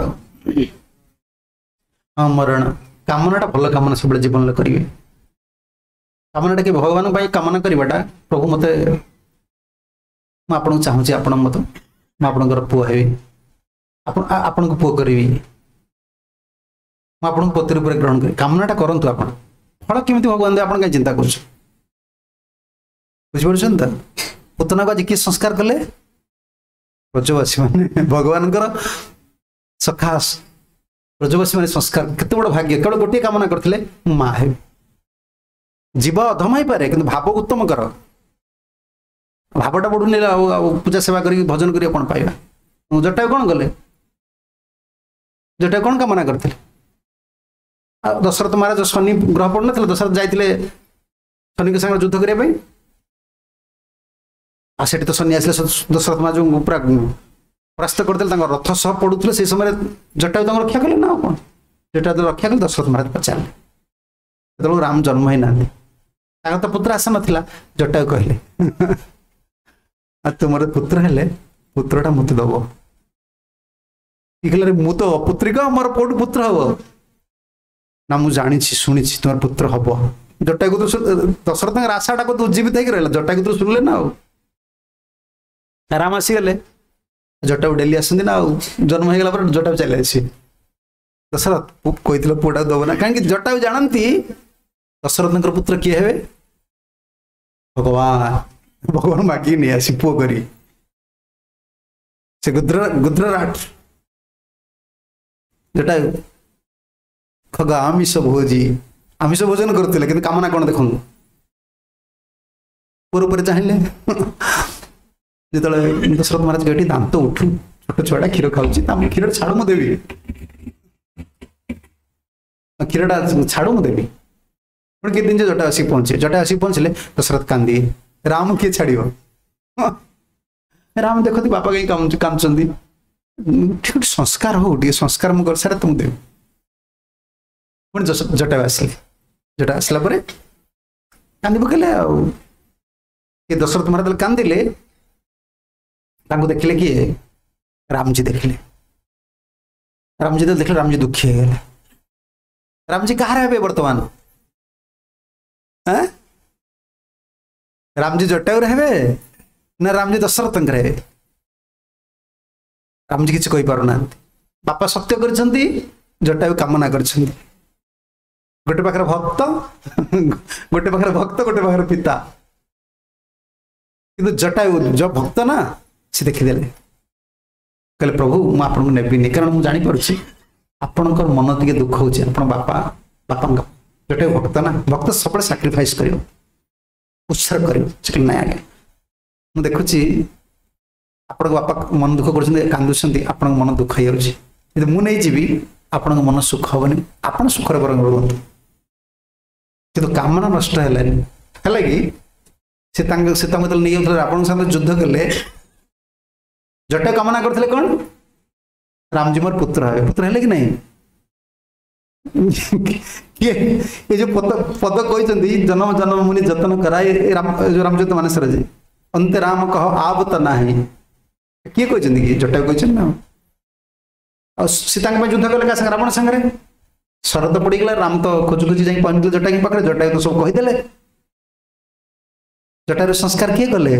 हाँ मरण कामनाटा भल कामना सब जीवन में करेंगे कामनाटा कि भगवान कामना करवाटा प्रभु मत मुझे चाहूँगी आप मत मुझे पुआ है आपण को पुआ करी मुझे पति रूप ग्रहण करी कामनाटा करूँ आप फल केमी भगवान आप कहीं चिंता कर बुझीपार पुतना को आज किए संस्कार कले ब्रजवासी मान भगवान सखास ब्रजवासी मान संस्कार केते बड़ भाग्य केवल गोटे कामना करते माँ है जीव अधम ही पारे कि भाव उत्तम कर भावटा बढ़ुनि पूजा सेवा कर भजन कर कौन पाइबा जटा कौन गले जटा कौन कामना करते दशरथ महाराज शनि ग्रह पड़ ना दशरथ जाते शनि के साथ युद्ध करने से तो शनि आसे दशरथ महाराज पूरा परास्त करदे रथ सह पड़ुले से समय जटायु रक्षा कले ना कौन जटायु रक्षा कले दशरथ महाराज पचारे जो राम जन्म ही ना तो पुत्र आशा नाला जटायु कहले तुम पुत्र हेले पुत्रटा मत दब कहले मु तो अपुत्रिक मोर कौट पुत्र हम ना मुझे जानी शुणी तुम पुत्र हम जटायु तो दशरथ आशाटा को उज्जीवित होकर रहा जटायु तो शुणिले ना राम आसीगले जटायु डेली आसती ना जन्म हो गला जटायु चले आसी दशरथ कही पुआटा दब ना कहीं जटायु जानती दशरथ पुत्र किए हे भगवान भगवान मागिक नहीं आसी पुओ करी से गुद्रराट जटायु खगा आमिष भोजन करते कि कामना कौन देखो पूर्व चाहिए जो दशरथ महाराज कहती दांत उठू छोट छुआ क्षीर खाऊँ क्षीर छाड़ मु देवी क्षीरटा छाड़ मु देवी कि दिन जटा आसिक पहुंचले दशरथ कांदी राम किए छाड़ राम देखती बापा कहीं कामुंट संस्कार हो संस्कार मुझे सारा तुम देवी पुणी जटा आसिले जटा आसला कांदी पकेले दशरथ महाराज कांदिले देखिले किए रामजी देखिले रामजी तो देखिले रामजी दुखी हो गए रामजी कहाँ हे बर्तमान रामजी जटायु हे ना रामजी दशरथ रे रामजी किसी कही पार ना बापा सत्य कर जटायु कामना कर गोटे पाखे भक्त गोटे पाखे भक्त गोटे पाखे पिता किंतु जटायु जो भक्त ना से देखीदे कहले प्रभु मुझे आपको नेबिनी कारण मुझे जापी आपण मन टे दुख हो बापा बापा जटायु भक्त ना भक्त सब साक्रिफाइस कर उत्सर्ग कर ना आगे मुझे देखुची आपण बापा मन दुख कर कांदुंट आपण मन दुख हो मुझे जी आपण मन सुख हेनी आप सुखर बर रुहतु कि कामना नष्ट है कि सीता सीता नहीं जाऊँ रावण साथ युद्ध कले जटा कामना करते कौन रामजी मोर पुत्र हे पुत्र है कि नहीं ये जो पद कहते जन्म जन्म मुनि जतन कराए जो रामचरित मानसर जी अंत राम कह आब तो ना किए कहते कि जटा कहते ना और सीता युद्ध कले क्या रावण सागर शरत पड़गला राम तो खोज खोजी जाए पहुंचले जटा की पाखे जटा तो सब कहीदे जटार संस्कार किए कले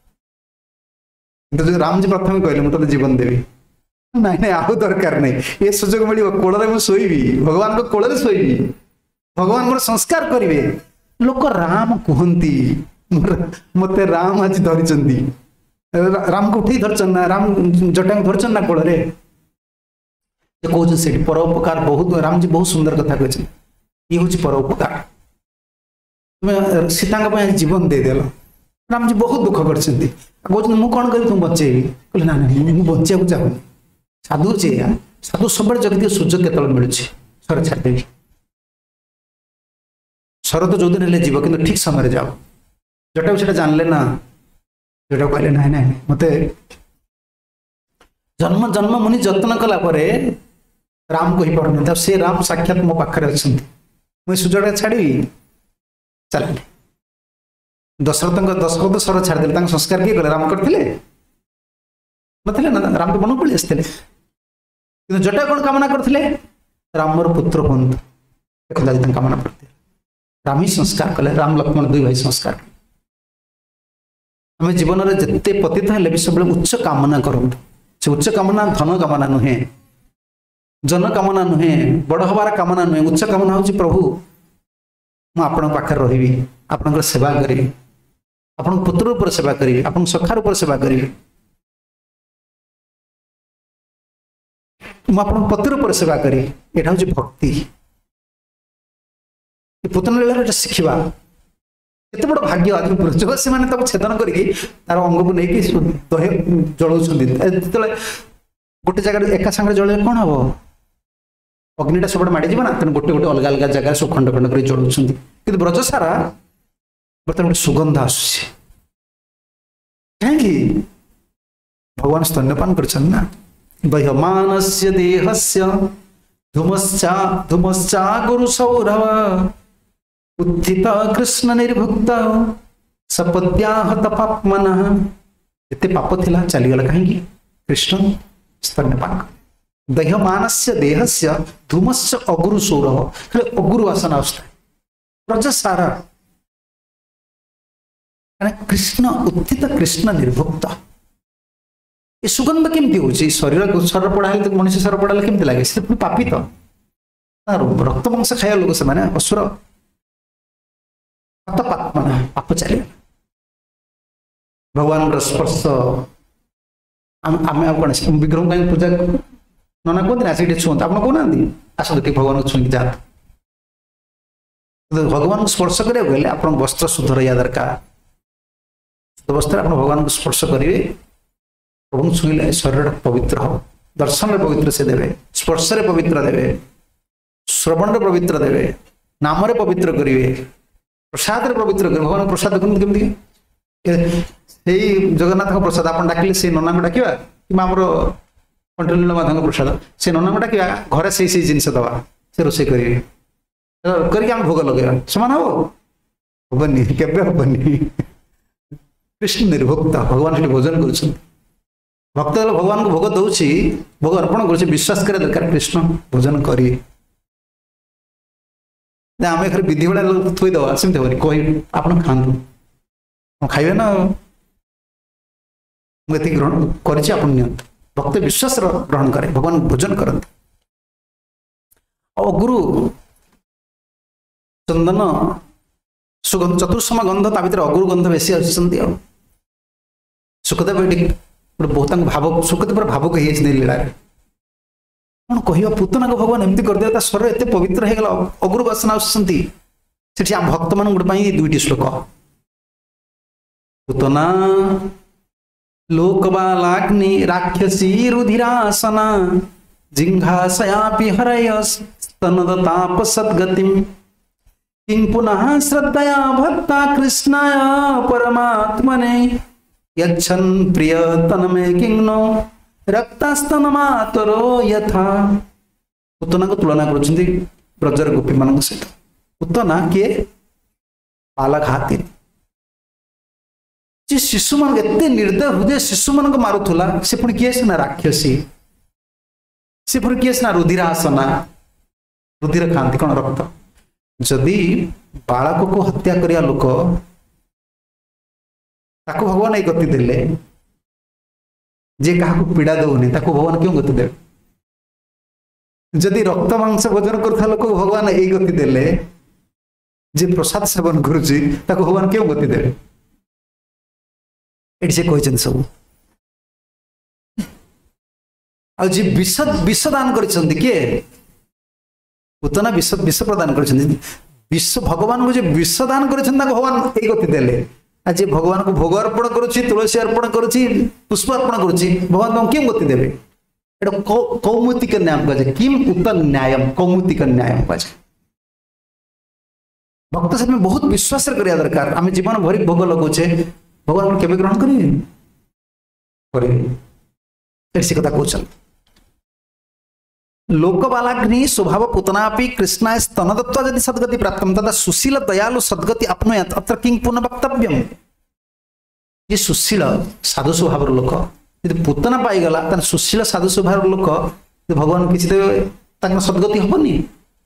तो रामजी प्रथम कहले मुझे जीवन देवी नाई ना आउ दरकार नहीं ये सुजोग मिल कोल शोबी भगवान को कोल शोबी भगवान मोर संस्कार करेंगे लोक राम कहती मत राम आज धरी राम को उठे धरचन ना राम जटा धरचन ना कोल कहते से परोपकार बहुत रामजी बहुत सुंदर कथा कहते ये हूँ परोपकार तुम सीता जीवन देदेल रामजी बहुत दुख कर कहते मुझे कौन करी तुम बचेबी कहले ना मुझे बचा चाहूनी साधु जे साधु सब जगह सुजोग के मिलूँ सर छाड़देवी सर तो जो दिन हेल्ले जीव कि ठीक समय जाओ जटा से जानले ना जटा कहले ना ना मत जन्म जन्म मुनि जतन कला राम कही पार से राम साक्षात मो पाखे अच्छा मुझे सुजोग छाड़ी चल दशरथ सर छाड़देले संस्कार किए कले राम करते नथिले ना राम तो मन पड़ी आसते जटा कौन कामना करते राम मोर पुत्र हूँ देखते कामना करते राम ही संस्कार कले राम लक्ष्मण दुई भाई संस्कार आम जीवन में जिते पतित हेल्ले भी सब उच्च कामना करूँ से उच्च कामना धन कामना नुहे जन कामना नुहे बड़ हबार कामना नुहे उच्च कामना हूँ प्रभु मुझे पाखे रही आपण सेवा करी आपण पुत्र रूप सेवा करी आपण सखा रूप सेवा करी मुझे पति रूप सेवा करी यहाँ हूँ भक्ति पुतन लीला शिखा केते बड़ भाग्य आज ब्रजवासी मैंने छेदन करके तार अंग को लेकिन दहे जलाऊँ गोटे जगह एका सांगे जल कौन हम अग्निटा सब माड़ी जाना तेना गोटे गोटे अलग अलग जगह सब खंड खंड कर जलाऊँ कि ब्रज सारा बर्तमान गोटे सुगंध आसूसी कहीं भगवान स्तन्यपान कर दह्यमानस्य देहस्य धूमश्चा गुरु सौरव उत्थित कृष्ण निर्भुक्त सपत्याहत पापमनः एते पाप थिला चलीगला कहीं कृष्ण स्तन्यपान दह्यमानस्य देहस्य धूमश्च अगुरु सौरव अगुरु आसन आसता ब्रज सारा कृष्ण उत्थित कृष्ण निर्भुक्त ये सुगंध केमती हूँ शरीर सर पड़ा मनुष्य सर पड़ा केमती लगे से पापी तो रक्त मांस खाया लोक से असुर पाप चले भगवान स्पर्श आम कौन विग्रह कहीं पूजा नना कहते आसिक छुंत आप कहना आस भगवान को छुई जा भगवान को स्पर्श करेंगे आप वस्त्र शुद्ध रहा दरकार शुद्ध वस्त्र आप भगवान को स्पर्श करेंगे प्रभु छुईले शरीर पवित्र हो दर्शन रे पवित्र से देवे स्पर्श रे पवित्र देवे श्रवण रे पवित्र देवे नाम रे पवित्र करेंगे प्रसाद रे पवित्र करेंगे भगवान प्रसाद केमती जगन्नाथ प्रसाद आप डाकिले से नना को डाकिबा कि आमर कंट्रोल माधव प्रसाद से नना को डाकिबा घरे से जिनस दवा से रोषे करेंगे करके भोग लगे समान हेनी केबनी कृष्ण निर्भुक्त भगवान भोजन कर भक्त भगवान को भोग दौची भोग अर्पण कर विश्वास करे दरकार कृष्ण भोजन करी आम घर विधि भाड़ा थोईदवा सेमती हेनी कह आप खातु खाइबे ना मुझे ग्रहण कर भक्त विश्वास ग्रहण करे भगवान भोजन करते गुरु चंदन सुगंध चतुर्सम गंध ता भर अगुरु गंध बेसी आसुच्च सुखदेव ये बहुत भाव सुखदेव पूरा भावुक लीला कौन कह पुतना को भगवान एमती कर स्वर एत पवित्र हो गला अगुरु बासना आसुच्च भक्त मान गोटे दुईटी श्लोक पुतना लोकबालाग्नि राक्षसी रुधिरासना जिंघासयापि हरय स्तनदताप सद्गतिम किं पुनः श्रद्धया भक्ता कृष्णाय परमात्मने यच्छन् प्रियतनमे किं नो रक्तास्तन मातरो यथा। पूतना को तुलना करुछन्ति ब्रजर गोपी मान सहित। पूतना किए पालक हाथी जे शिशु मान एते निर्दय हृदय शिशु मान को मारुथुला से पुणी किए ना राक्षसी से पुणी किए ना रुधिरासना रुधिर खाती कौन रक्त। जदि बालक को हत्या करिया लोक ताको भगवान एक गति देले जे कहा पीड़ा दौनी ताको भगवान क्यों गति दे। जदि रक्त मांस भोजन करता लोक भगवान एक गति देले जे प्रसाद सेवन करुची ताको भगवान क्यों गति दे। एटी से कहते सब आ विष दान कर किए पूतना विष प्रदान कर भगवान को विष दान कर भगवान एक गति देले। आज भगवान को भोग अर्पण करुच्ची तुलसी अर्पण करुच्ची पुष्प अर्पण करुच्ची भगवान को क्यों गति देवे। एटा कौमुतिक न्याय कहे किम उत न्याय कौमुतिक न्याय कहे। भक्त से बहुत विश्वास करिया दरकार। आम जीवन भरी भोग लगुचे भगवान को केवे ग्रहण करेंगे से कथा कहते। लोकबालाग्नि स्वभाव पुतनापि कृष्णाय स्तन दत्वा यदि सद्गति प्राप्तम तदा सुशील दयालु सद्गति अपनुयात अत्र किं पुनः वक्तव्यम। ये सुशील साधु स्वभाव लोक यदि पुतना पाईगला तान सुशील साधु स्वभाव लोक भगवान किसी सद्गति हबनी।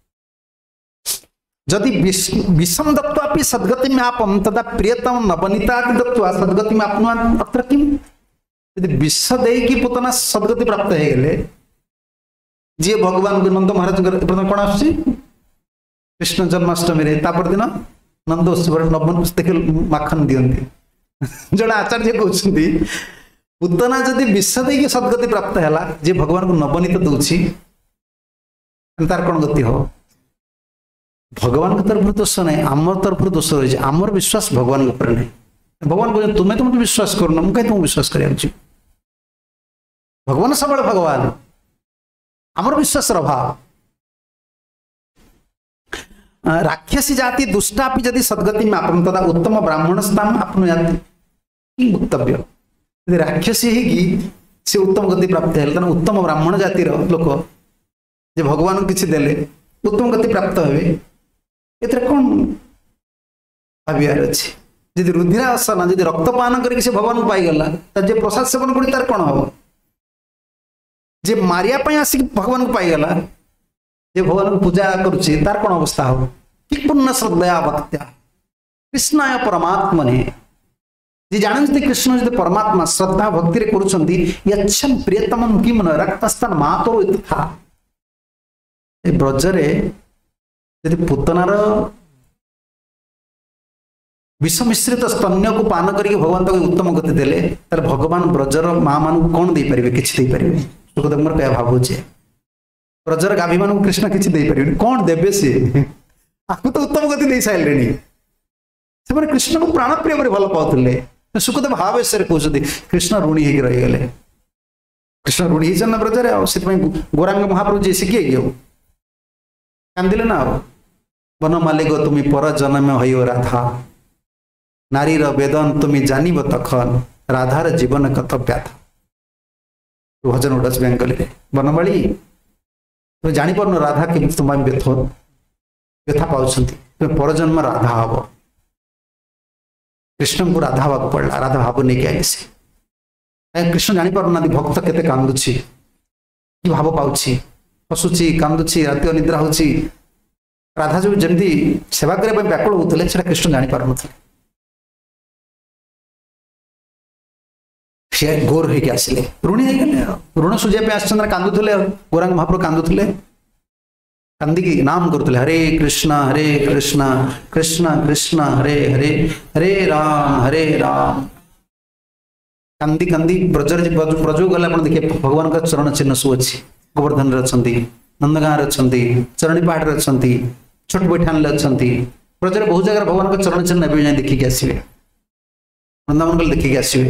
जदि विषम दत्वापि सद्गति में आपम तदा प्रियतम नवनीता दत्वा सद्गति में अपनुयात अत्र किं। यदि विष देकी पुतना सद्गति प्राप्त हो गले जी भगवान नंद महाराज कौन आस कृष्ण जन्माष्टमी दिन नंद उत्सव नवन देखे माखन दिखती जड़े आचार्य कहते पूतना जदि विष देकी सद्गति प्राप्त है जी भगवान को नवनीत दूसरी तार कौन गति हो। भगवान की तरफ दोष नहीं आमर तरफ दोष रही आमर विश्वास भगवान के ऊपर नहीं। भगवान कहते तुम्हें तो मत विश्वास करना मुझे तुम विश्वास कर भगवान सब भगवान आमर विश्वास अभाव। राक्षसी जाति दुष्टापि यदि सद्गति में आपन तदा उत्तम ब्राह्मण स्थान आपनुयात वक्तव्य। यदि राक्षसी ही से उत्तम गति प्राप्त है उत्तम ब्राह्मण जातिर लोक जे भगवान किसी देले उत्तम गति प्राप्त हे एथरे कौन भावियार अच्छे। यदि रुधिरासना यदि रक्तपान करके से भगवान पाईगला जे प्रसाद सेवन कर तार कौन हम जे मारिया आसिक भगवान को पाईगला जे भगवान को पूजा करुच्ची तार कौन अवस्था हो। कि पूर्ण श्रद्धया भक्त्या कृष्णाय परमात्मने जी जानते कृष्ण जो परमात्मा श्रद्धा भक्ति करुछंती यच्छन प्रियतम किम न रक्तस्तन मातरो इत्था। ब्रजरे यदि पूतनार विष मिश्रित स्तन्य को पान करके भगवान तक उत्तम गति देले तार भगवान ब्रजर माँ मान को कौन दे पारे कि देपारे सुखदेव क्या भावुचे ब्रजर गाभी मान कृष्ण किसी दे पारे कौन देवे सी आपको तो उत्तम गति दे सारे से कृष्ण को प्राण प्रिय भल पाते सुखदेव भावेश कहते कृष्ण ऋणी हो रहीगले कृष्ण ऋणी होना ब्रजरे से गौरांग महाप्रभु जी शिखे गयो कांदिले ना वन मालिक तुम पर जन्म हो राधा नारीर वेदन तुम जानिब तखन राधार जीवन कत व्याथा। भजन उड़ास बेंगली बनमाली तुम जापर राधा के तुम व्यथा पाँच तुम परजन्म राधा हम कृष्ण को राधा हवा पड़ा राधा भाव नहीं आई से कृष्ण जापर ना भक्त केते कांदुची कि भाव पाऊँच हसुची कांदुची राति अनिद्रा हो राधा जो जमी सेवा करने व्याकुल होते कृष्ण जापर न गोर होके आसिले ऋणी ऋण सुझाई आसचंद्र कांदुले गौरांग महाप्रभु कांदुले कांदिकी नाम करुले हरे कृष्ण कृष्ण कृष्ण हरे हरे हरे राम कांदी कांदी ब्रजर ब्रज गला देखिए भगवान का चरण चिन्ह सब अच्छी गोवर्धन नंदगांव अच्छा चरणी पहाड़ अच्छा छोट बैठान अच्छा ब्रजर बहुत जगह भगवान का चरण चिन्ह जाए देखिए आसवे वृंदावन गले देखिए आसवे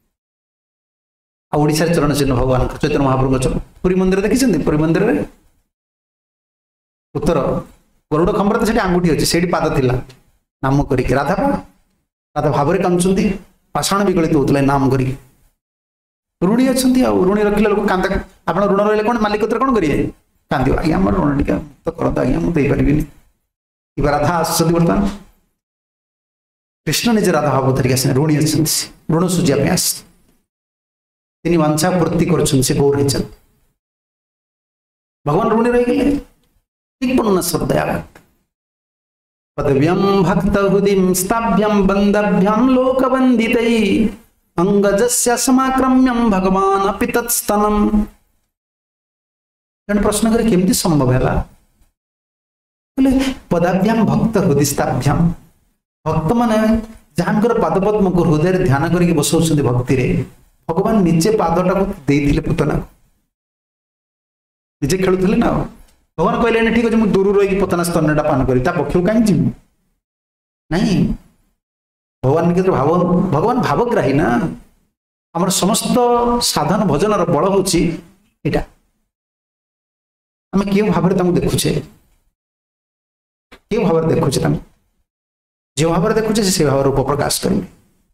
ओडिशा चरण चिन्ह भगवान चैतन्य महाप्रभु चरण पुरी मंदिर देखी पुरी मंदिर रे उत्तर गरुड़ खंबर तो आंगुठी अच्छी से पाद थिला नाम करी राधा राधा भाव कांदुंट पाषाण विगलित होता है नाम करी ऋणी अच्छा ऋणी रखिले लोक कांदा आप ऋण रही कौन मालिक कौन करेंगे कांद आज्ञा मोर ऋण टी तो करता आज्ञा मुझे पारि राधा आसुँच बर्तमान कृष्ण निजे राधा भाव धरिक आस ऋणी अच्छा ऋण सुझापी आस वांछा पूर्ति कर गौर भगवान ऋणी रही ठीक पूर्ण श्रद्धया पदव्यम भक्त हृदिम स्थाभ्यम बंदभ्यम लोकवंदितै अंगजस्य समाक्रम्यम भगवान अपि तत्स्तनम जन प्रश्न करे केमती संभव है बोले पदाभ्याम भक्त हृदयस्थाभ्याम भक्त माने जहांकर पादपद्म को हृदय ध्यान करके बसौଛନ୍ତି भक्ति रे भगवान निजे पादटा को देइथिले पुतना निजे खेलुथिले ना भगवान कहले ठीक अछि मु दूर रही पुतना स्तनटा पान करी ता पक्षु काई जी नहीं भगवान के भाव भगवान भावग्राही ना हमर समस्त साधन भजन बल होची एटा आम क्यों भाव देखुचे क्यों भाव देखुचे जो भाव देखुचे से भाव रूप प्रकाश करेंगे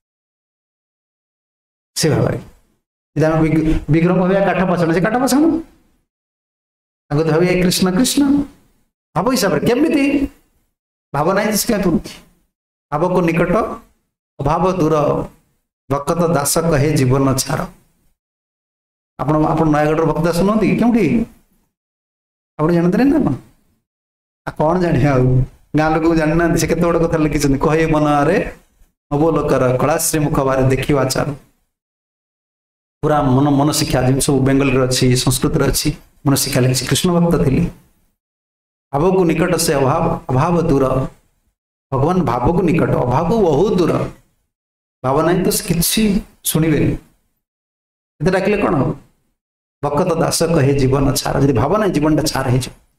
से भाव विग्रह भाव काठ पछाण से काठ पछाण भाव कृष्ण कृष्ण भाव हिसाब से केमती भाव ना भाव को निकट अभाव दूर भक्त दास कहे जीवन छार आप नयगढ़ भक्त दास नुहति क्योंकि आप जानते ना कौन जाने गाँ लोक जाना से केत बड़ कथा लिखिं कहे मन आरे नवलोकर कलाश्री मुखबारे देखा चार पूरा मन मन शिक्षा जिन सब बेंगल अच्छी संस्कृत अच्छी मन शिक्षा लिखी कृष्ण भक्त थी भाव को निकट से अभाव अभाव दूर भगवान भाव को निकट अभाव बहुत दूर भाव ना तो किसी शुणे डाकिले कौन हम भक्त दास कहे जीवन छार जी भाव ना जीवन छार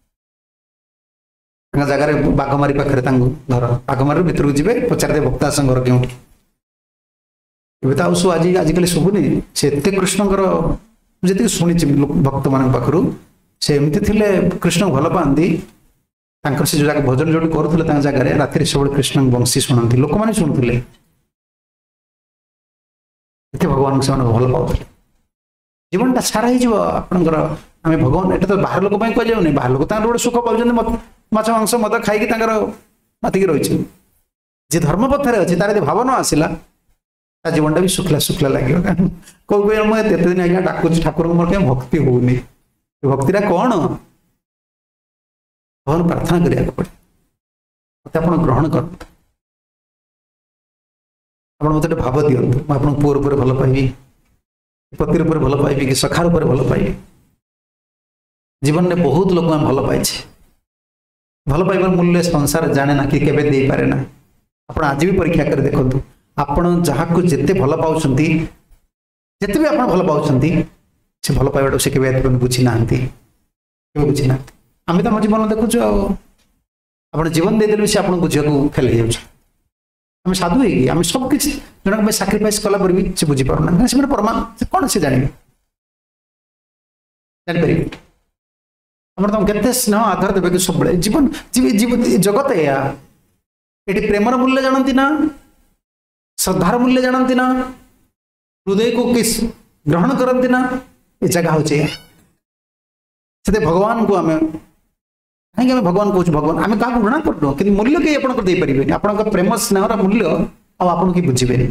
हो जगार बाघमारी पाखे घर बाघमारी भितर को जी पचारे भक्त दास घर क्यों तो सब आजिकल शुभुनि से कृष्णकर जी शुणी भक्त मान पाखु से एमती थे कृष्ण भल पाती से जो जगह भजन जो करुले जगह राति सब कृष्ण वंशी शुणती लोक मैंने शुणुले भगवान से भल पाते जीवन टा सारा होकर आम भगवान एट तो बाहर लोक कह बाहर लोक गोटे सुख पाँच माछ मांस मद खाई मातिक रही जी धर्म पथर अच्छे तार भाव न आसला जीवन टा भी शुक्ला शुक्ला लगे कौ कह मुझे दिन आज्ञा डाकुच ठाकुर मोर क्या भक्ति होनी भक्ति कौन भगवान प्रार्थना करिया पड़े मत आप ग्रहण कर मत भाव दिंतु मुझे पुअर उपर भल पाइबी पतिर उपर भल पाइबी कि सखार उपर भल पाइबी जीवन में बहुत लोक भल पाइए भल पाइबार मूल्य संसार जाने ना कि केबे दे पारे ना आप आज भी परीक्षा कर देखु आपण जहाँ को जिते भल पाँच जिते भी आप भल पाँच से भल पाइबा से केबे बुझी ना बुझी ना आम तो आम जीवन देखुच आप जीवन देदेले से आप बुझा फेल हो आम साधु है आम सब किसी जन साक्रिफाइस कला भी से बुझीपार से परमा कौन से जाने जापर तुम के स्नेह आधार देवे सब जीवन जगत या ये प्रेमर मूल्य जानती ना श्रद्धार मूल्य जानती ना हृदय को किस ग्रहण करती ना ये जगह हो से भगवान को आम कहीं भगवान कहूँ भगवान आम क्या घृणा कर कि मूल्य कहीं आप देपारे आप प्रेम स्नेहर मूल्य आप कि बुझे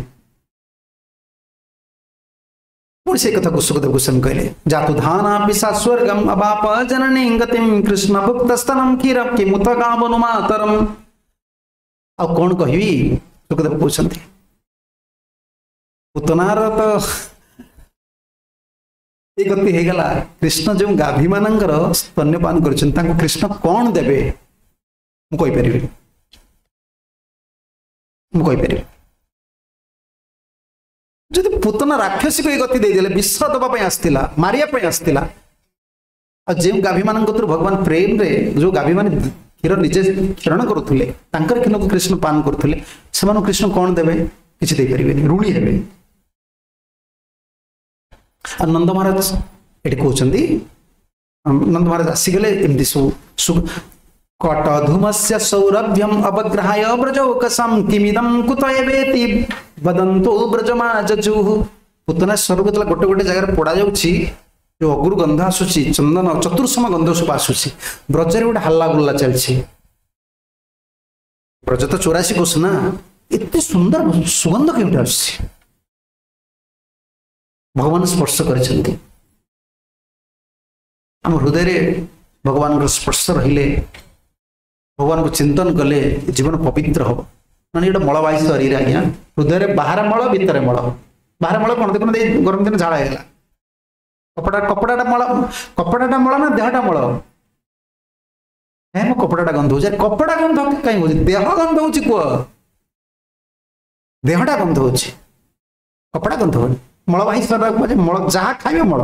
से कथा को सुखदेव गोस्वामी कहले जातु धाना पिसा स्वर्गम अबाप जननी गतिम कृष्ण भुक्तस्तनम क्षीरम कि मुत गावनु मातरम आ कौन कहबी सुखदेव पूछंती पुतनार तो ये गति हे गला कृष्ण जो गाभी मानकर स्तन्यपान करछन ताको कृष्ण कौन देबे मु कहि परिबे जदि पुतना राक्षसी को गति दे गति विष दवाई आसला मारिया आसला जो गाभी मान भगवान प्रेम रे जो गाभी मान क्षीर निजे क्षरण करुले क्षीर को कृष्ण पान करुले से कृष्ण कौन देवे किसी दे पारे ऋणी हे नंद महाराज ये कहते नंद महाराज आसीगले एमती सब कटधूमस्य सौरभ्यम अवग्रहाय ब्रजौकसम किमिदम कुतयेति वदन्तो ब्रजमाजजुः पुतना स्वर्ग तला गोटे गोटे जगह पोड़ा जाउछि जो अगुरु गंध आसुछि चंदन चतुर्सम गंध सब आसुछि ब्रजरे गोटे हल्ला गुल्ला चलछि ब्रज तो 84 कोस ना एते सुंदर सुगंध केउटे आसुछि भगवान स्पर्श करिसेंती हम हृदय रे भगवान रो स्पर्श रहिले भगवान को चिंतन कले जीवन पवित्र हो माने एटा मलवाही शरीर आज्ञा हृदय रे बाहर मल भीतर मल बाहर मल कोन देखो गरम दिन झाड़ा हेला कपड़ाटा मल ना देहटा मल है मो कपड़ाटा गंध हो कपड़ा गंध कहीं हो देह गंध हो देहटा गंध हो कपड़ा गंध हो मलवाही शरीर मल जहाँ खाइबे मल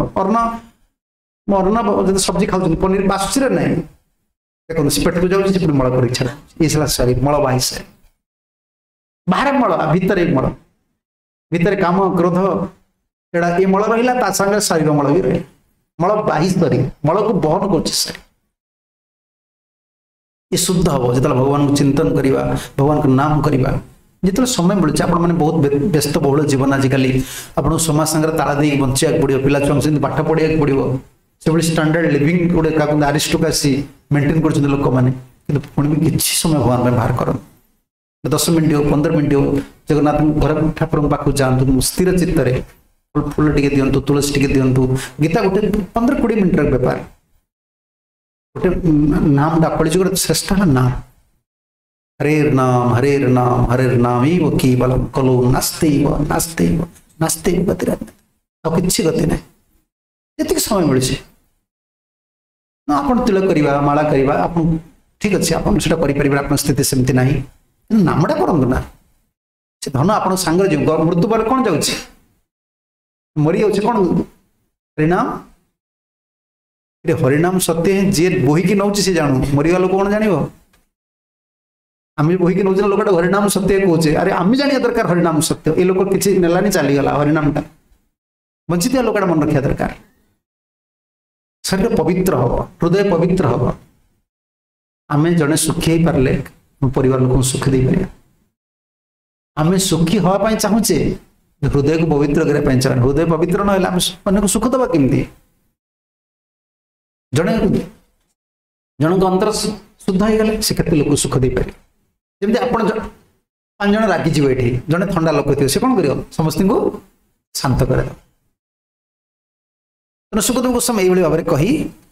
अर्ण सब्जी खाऊ पनीर बासुची रे नहीं देखो पेट को जाऊँ मल कर इच्छा ये शरीर मलवाही शरीर बाहर मल भीतर भीतर काम क्रोध एड़ा ये मल रहा ता संगे शरीर मल भी रहे मलवाही शरीर मल को बहन कर शरीर ये शुद्ध हम जो भगवान को चिंतन करवा भगवान को नाम करवा जिते समय मिलूँ आप बहुत व्यस्त बहुल जीवन आजिकल आपको समाज संगे ताला दे बचा पड़ो पिला छुआ पाठ पढ़ा पड़ो से स्टैंडर्ड लिविंग गोटे आरिस्टोक्रेसी मेंटेन कर लोक मैंने पुणी भी किसी समय भगवान में बाहर कर 10 मिनट हो 15 मिनट हो जगन्नाथ घर ठाकुर पाक जातु स्थिर चित्त फूल टे दिंतु तुलसी टे दिंतु गीता गोटे 15-20 मिनट बेपार गोटे नाम डापड़ी गोटे श्रेष्ठ नाम हरेर नाम केवल कलो नास्ते नास्ते गति किसी गति ना ये समय मिली आप तिलक करवा माला करवा आप ठीक अच्छे आप स्थिति सेमती ना नामटा करूँ ना से धन आप सांगे जो मृत्यु पर कौन जाऊँ मरी जाऊँ कौन हरिनाम हरिनाम सत्य है जी बोहिकी नौ सी जानू मरीगा लोक कौन जान आम बोहिकी नौ लोक हरिनाम सत्य कहे अरे आम जाना दरकार हरिनाम सत्य ये लोक किसी नेलानी चलीगला हरिनामटा बंचित लोकटा मन रखा दरकार शरीर पवित्र हम हृदय पवित्र हम आम जड़े सुखी हो पारे परिवार लोक सुखी दे पारे आम सुखी हाँपाई चाहूचे हृदय को पवित्र करने चाहे हृदय पवित्र ना अन्य को सुख दबा केमती जड़े जन को अंतर शुद्ध हो गले से केते लोक सुख दे पारे जमी आप 5 जन रागिज ये जड़े थंडा लोक थे से कौन कर समस्त को शांत कर सुखदेव गोस्वामी यही भाव में कही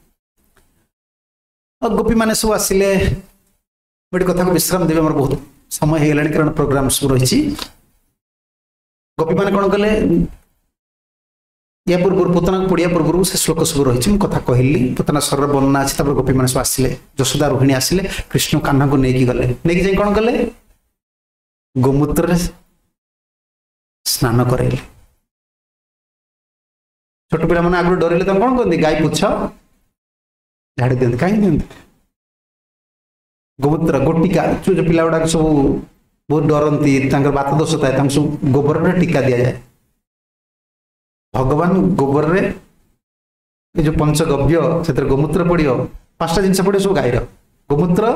गोपी मैंने सब आसिले गोटे कथा को विश्राम देवे बहुत समय हो गलानी कारण प्रोग्राम सब रही गोपी मैंने कौन कले या पूर्व पुतना पड़िया पूर्व से श्लोक सब रही कथा कहली पुतना स्वर वर्णना अच्छी गोपी मैंने सब आसिले यशोदा रोहिणी आसिले कृष्ण कान्हा को लेकिन गले नहीं जाए कौन कले गोमूत्र स्नान करे छोट पिला मैंने आगे डरले तुम कौन कहते गाय पुछ झाड़ी दिखते कहीं दिखते गोमूत्र गोटिका जो पिला गुड़ा सब बहुत डरती बात दोष थाए सब गोबर टीका दि जाए भगवान गोबर रे जो पंचगव्य से गोमूत्र पड़ो 5टा जिनस पड़ो सब गायर गोमूत्र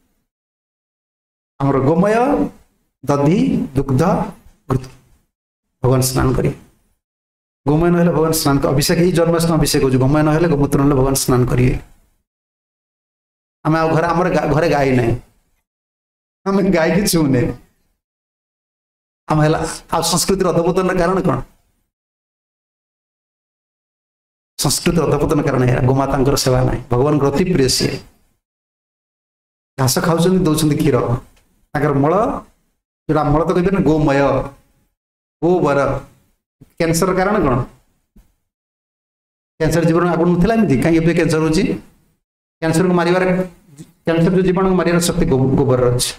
आमर गोमय दधि दुग्ध घृत भगवान स्नान करें गोमय ना भगवान स्नान अभिषेक ही जन्माष्टमी अभिषेक हो गोमय ना गोमूत्र ना भगवान स्नान करेंगे आम घर आम घरे गाय ना आम गाय की छूने आम आ संस्कृति अधपतन कारण कौन संस्कृति अधपतन कारण है गोमाता सेवा ना भगवान अति प्रिय सी घास खाऊ दौरान क्षीर मल जो मल तो कहते गोमय गोबर कैंसर कारण कौन कैंसर जीवन आगुन ना कहीं कैंसर हो कैंसर को मारिबार कैंसर जो जीवाणु मारिबार शक्ति गोबर अच्छे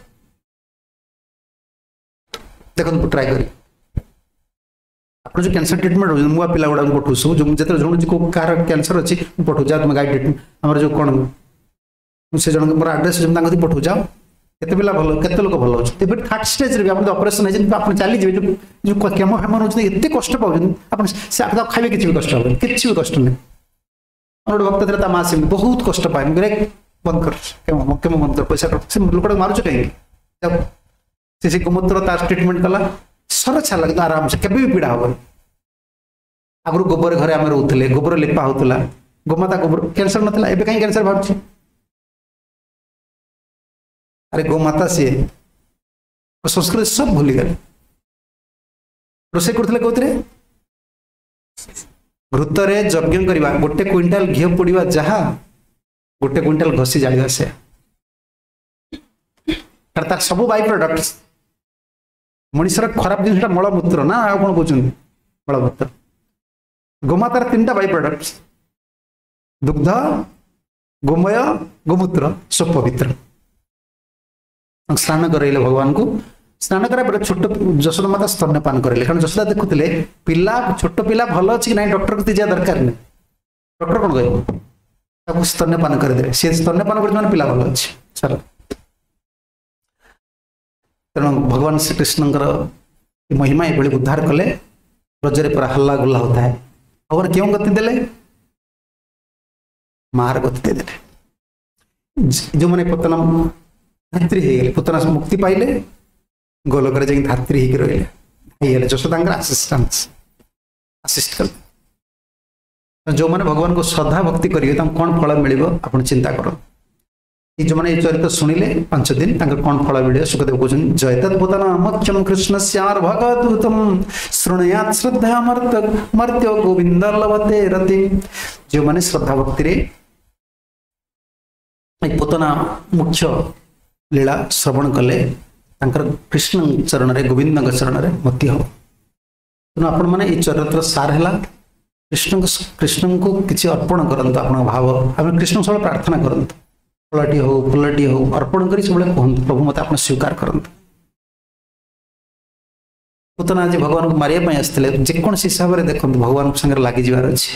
देखो ट्राए करी आप जो कैंसर ट्रीटमेंट हो मुआ पिला गुड़ा पठू सब जो जो जन कार कैंसर अच्छी पठू जाओ तुम गाई ट्रीटमेंट आम जो कौन से जन मोर आड्रेस जो पठू जाओ केते पिला भल केते लोक भल होते थर्ड स्टेज रे आप ऑपरेशन है आप चली जाए जो केमो फेमो होते एत कष्ट पाँच से खाइबे किसी भी कष्ट हम किसी भी कष्ट नहीं गोटे भक्त थे माँ से बहुत कष्ट पाए बंद कर केम बंद कर पैसा से लोक मारुच कहीं से गोमूत्र तार ट्रीटमेंट कला सर छाला कि आराम से केबे भी पीड़ा हम आगु गोबर घरे आम रोले गोबर लिपा होता गोमाता गोबर कैंसर नाला एवं कहीं कैंसर बाहर अरे गोमाता सी संस्कृत सब भूली गले रोसे करते कौन घृतरे यज्ञ करवा गोटे क्विंटाल घी पोड़ा जहा गोटे क्विंटाल घसी जाड़ा से तार सब बाई प्रडक्ट मनीषर खराब जिनसा मलमूत्र ना आ कौन कौन मलमूत्र गोमातार 3टा बाई प्रडक्ट दुग्ध गोमय गोमूत्र सब पवित्र स्नान कराइले भगवान को स्नान करा छोट यशोदा माता स्तन्यपान करेले कारण यशोदा देखुले पिला छोट पिला भल अच्छी कि ना डॉक्टर को जा दरकार नहीं डॉक्टर कौन कह स्तन्यपान करदे सी स्तन्यपान कर पिला भल अच्छे चल तेणु भगवान श्रीकृष्ण महिमा ये उद्धार कले रजरे पूरा हल्ला गुल्ला होता है भगवान क्यों गति देले मार गति दे जो मैंने पतना धात्री हो गए पुतना मुक्ति पाइले गोलोक धात्री हो रही यशोदा आसिस्ट कले जो मैंने भगवान को श्रद्धा भक्ति करेंगे कौन फल मिल आप चिंता कर जो मैंने चरित्र शुणिले 5 दिन कौन फल मिले सुखदेव कहते जयतत्पुतनामख्यम कृष्ण स्यार भगवतम शृणुयात् श्रद्धा मर्त्यो गोविंद लभते रति जो मैंने श्रद्धा भक्ति पुतना मुख्य लीला श्रवण कले कृष्ण चरण रे गोविंद चरण रे मति हो तेणु आपण मैंने ये चरित्र सार है कृष्ण को किसी अर्पण करंतु आपण भाव आम कृष्ण सब प्रार्थना करंतु फलटी हो अर्पण कर सब कहतु प्रभु मत आप स्वीकार करंतु पुतना आज भगवान को मारिया आसते जेकोसी हिसाब से देखते भगवान संगे लगी जबार अच्छे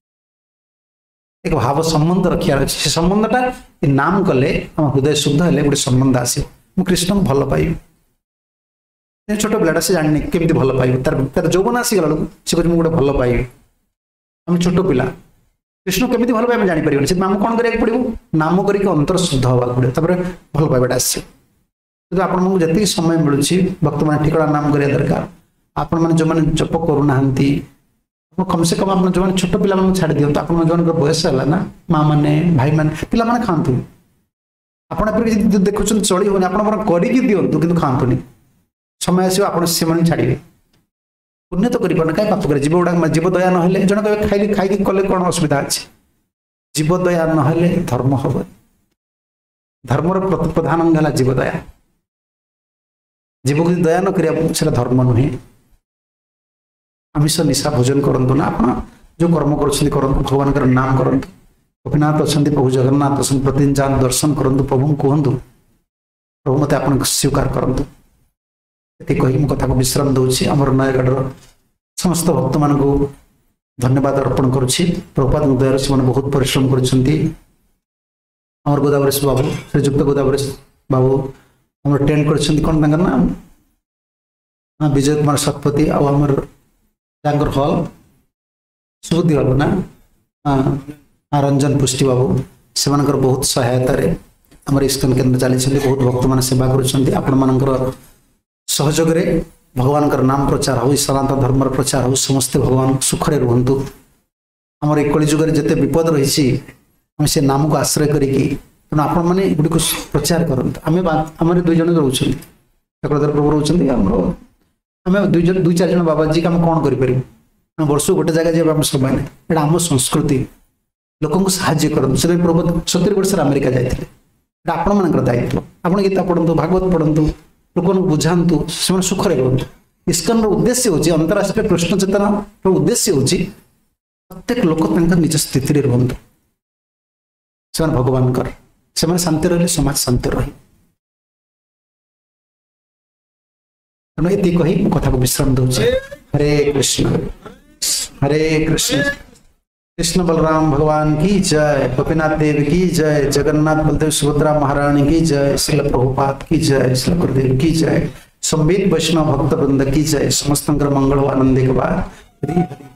एक भाव संबंध रखार अच्छे से संबंधटा नाम कले आम हृदय शुद्ध है गोटे संबंध आसो मु कृष्ण को भल पाइबी छोट पिलाटा से जानी केमती भल पाइबी तार यौवन आसीगला बेलू से कहे गोटे भल पाइबी आम छोट पिला कृष्ण केमती भल पाइबा जापर से आम कौन करा पड़ो नाम करके अंतर शुद्ध हवा पड़ो तापर भल पाइबाटा आसो आपको जी समय मिलूँ भक्त मैंने ठिकड़ा नाम करा दरकार आपण मैंने जो मैंने जप करूना कम से कम आप जो छोट पिला छाड़ दिखाँ आप जो बयस है ना माँ मैंने भाई मैंने पिला मैंने खातु आप देखुं चली होनी आप दिंतु कि खातुनि समय आसो आप छाड़े पुण्य तो कर कहीं पाप कर जीव गुड़ा जीव दया ना जन कहे खाई कले कौन असुविधा अच्छे जीव दया ना धर्म हम धर्मर प्रधान अंग है जीव दया जीव को दया न कर धर्म नुहे आमिष निशा भोजन करंतु ना आप जो कर्म कर भगवान का नाम करंतु गोपीनाथ अच्छा प्रभु जगन्नाथ अच्छा प्रतिदिन जान दर्शन करंतु प्रभु कहतु प्रभु मत आप स्वीकार करंतु कही कथा को विश्राम दूसरी आमर नयगढ़ समस्त भक्त मान को धन्यवाद अर्पण करुच्ची प्रभुपाद दयार से बहुत परिश्रम कर गोदावरी बाबू श्रीजुक्त गोदावरी बाबू आम टेंट कर कौन ना विजय कुमार शतपथी आमर हल सुबुद्धि हल ना रंजन पुष्टि बाबू से बहुत सहायता आम इस्कन केन्द्र चली बहुत भक्त मान सेवा कर सहयोग भगवान नाम प्रचार हो सनातन धर्म प्रचार हो समस्ते भगवान सुखरे रुहतु आमर ये कलिजुग जिते विपद रही आम से नाम को आश्रय करी आपण मैंने गुड़ी को प्रचार करते आम 2 जन रोच चक्रधर प्रभु रोच आम 2-4 जन बाबाजी आम कौन करें वर्ष गोटे जगह जब आम समय नहीं आम संस्कृति लोक साहाଯ୍य करते से प्रभु 70 वर्ष अमेरिका जाते आपण मान दायित्व आप गीता पढ़ु भागवत पढ़ु लोक बुझातु से सुखरे रुहतु इस्कन उद्देश्य हूँ अंतरराष्ट्रीय कृष्ण चेतना उद्देश्य हूँ प्रत्येक लोक निज स्थिति रुहतु से भगवान से शांति रही समाज शांति रही तेणु ये कही कथा को विश्राम दूसरे हरे कृष्ण कृष्ण बलराम भगवान की जय गोपीनाथ देव की जय जगन्नाथ बलदेव सुभद्रा महारानी की जय श्रील प्रभुपाद की जय श्रील गुरुदेव की जय संवेद वैष्णव भक्त वृंद की जय समस्त मंगल आनंद के बाद हरि हरि।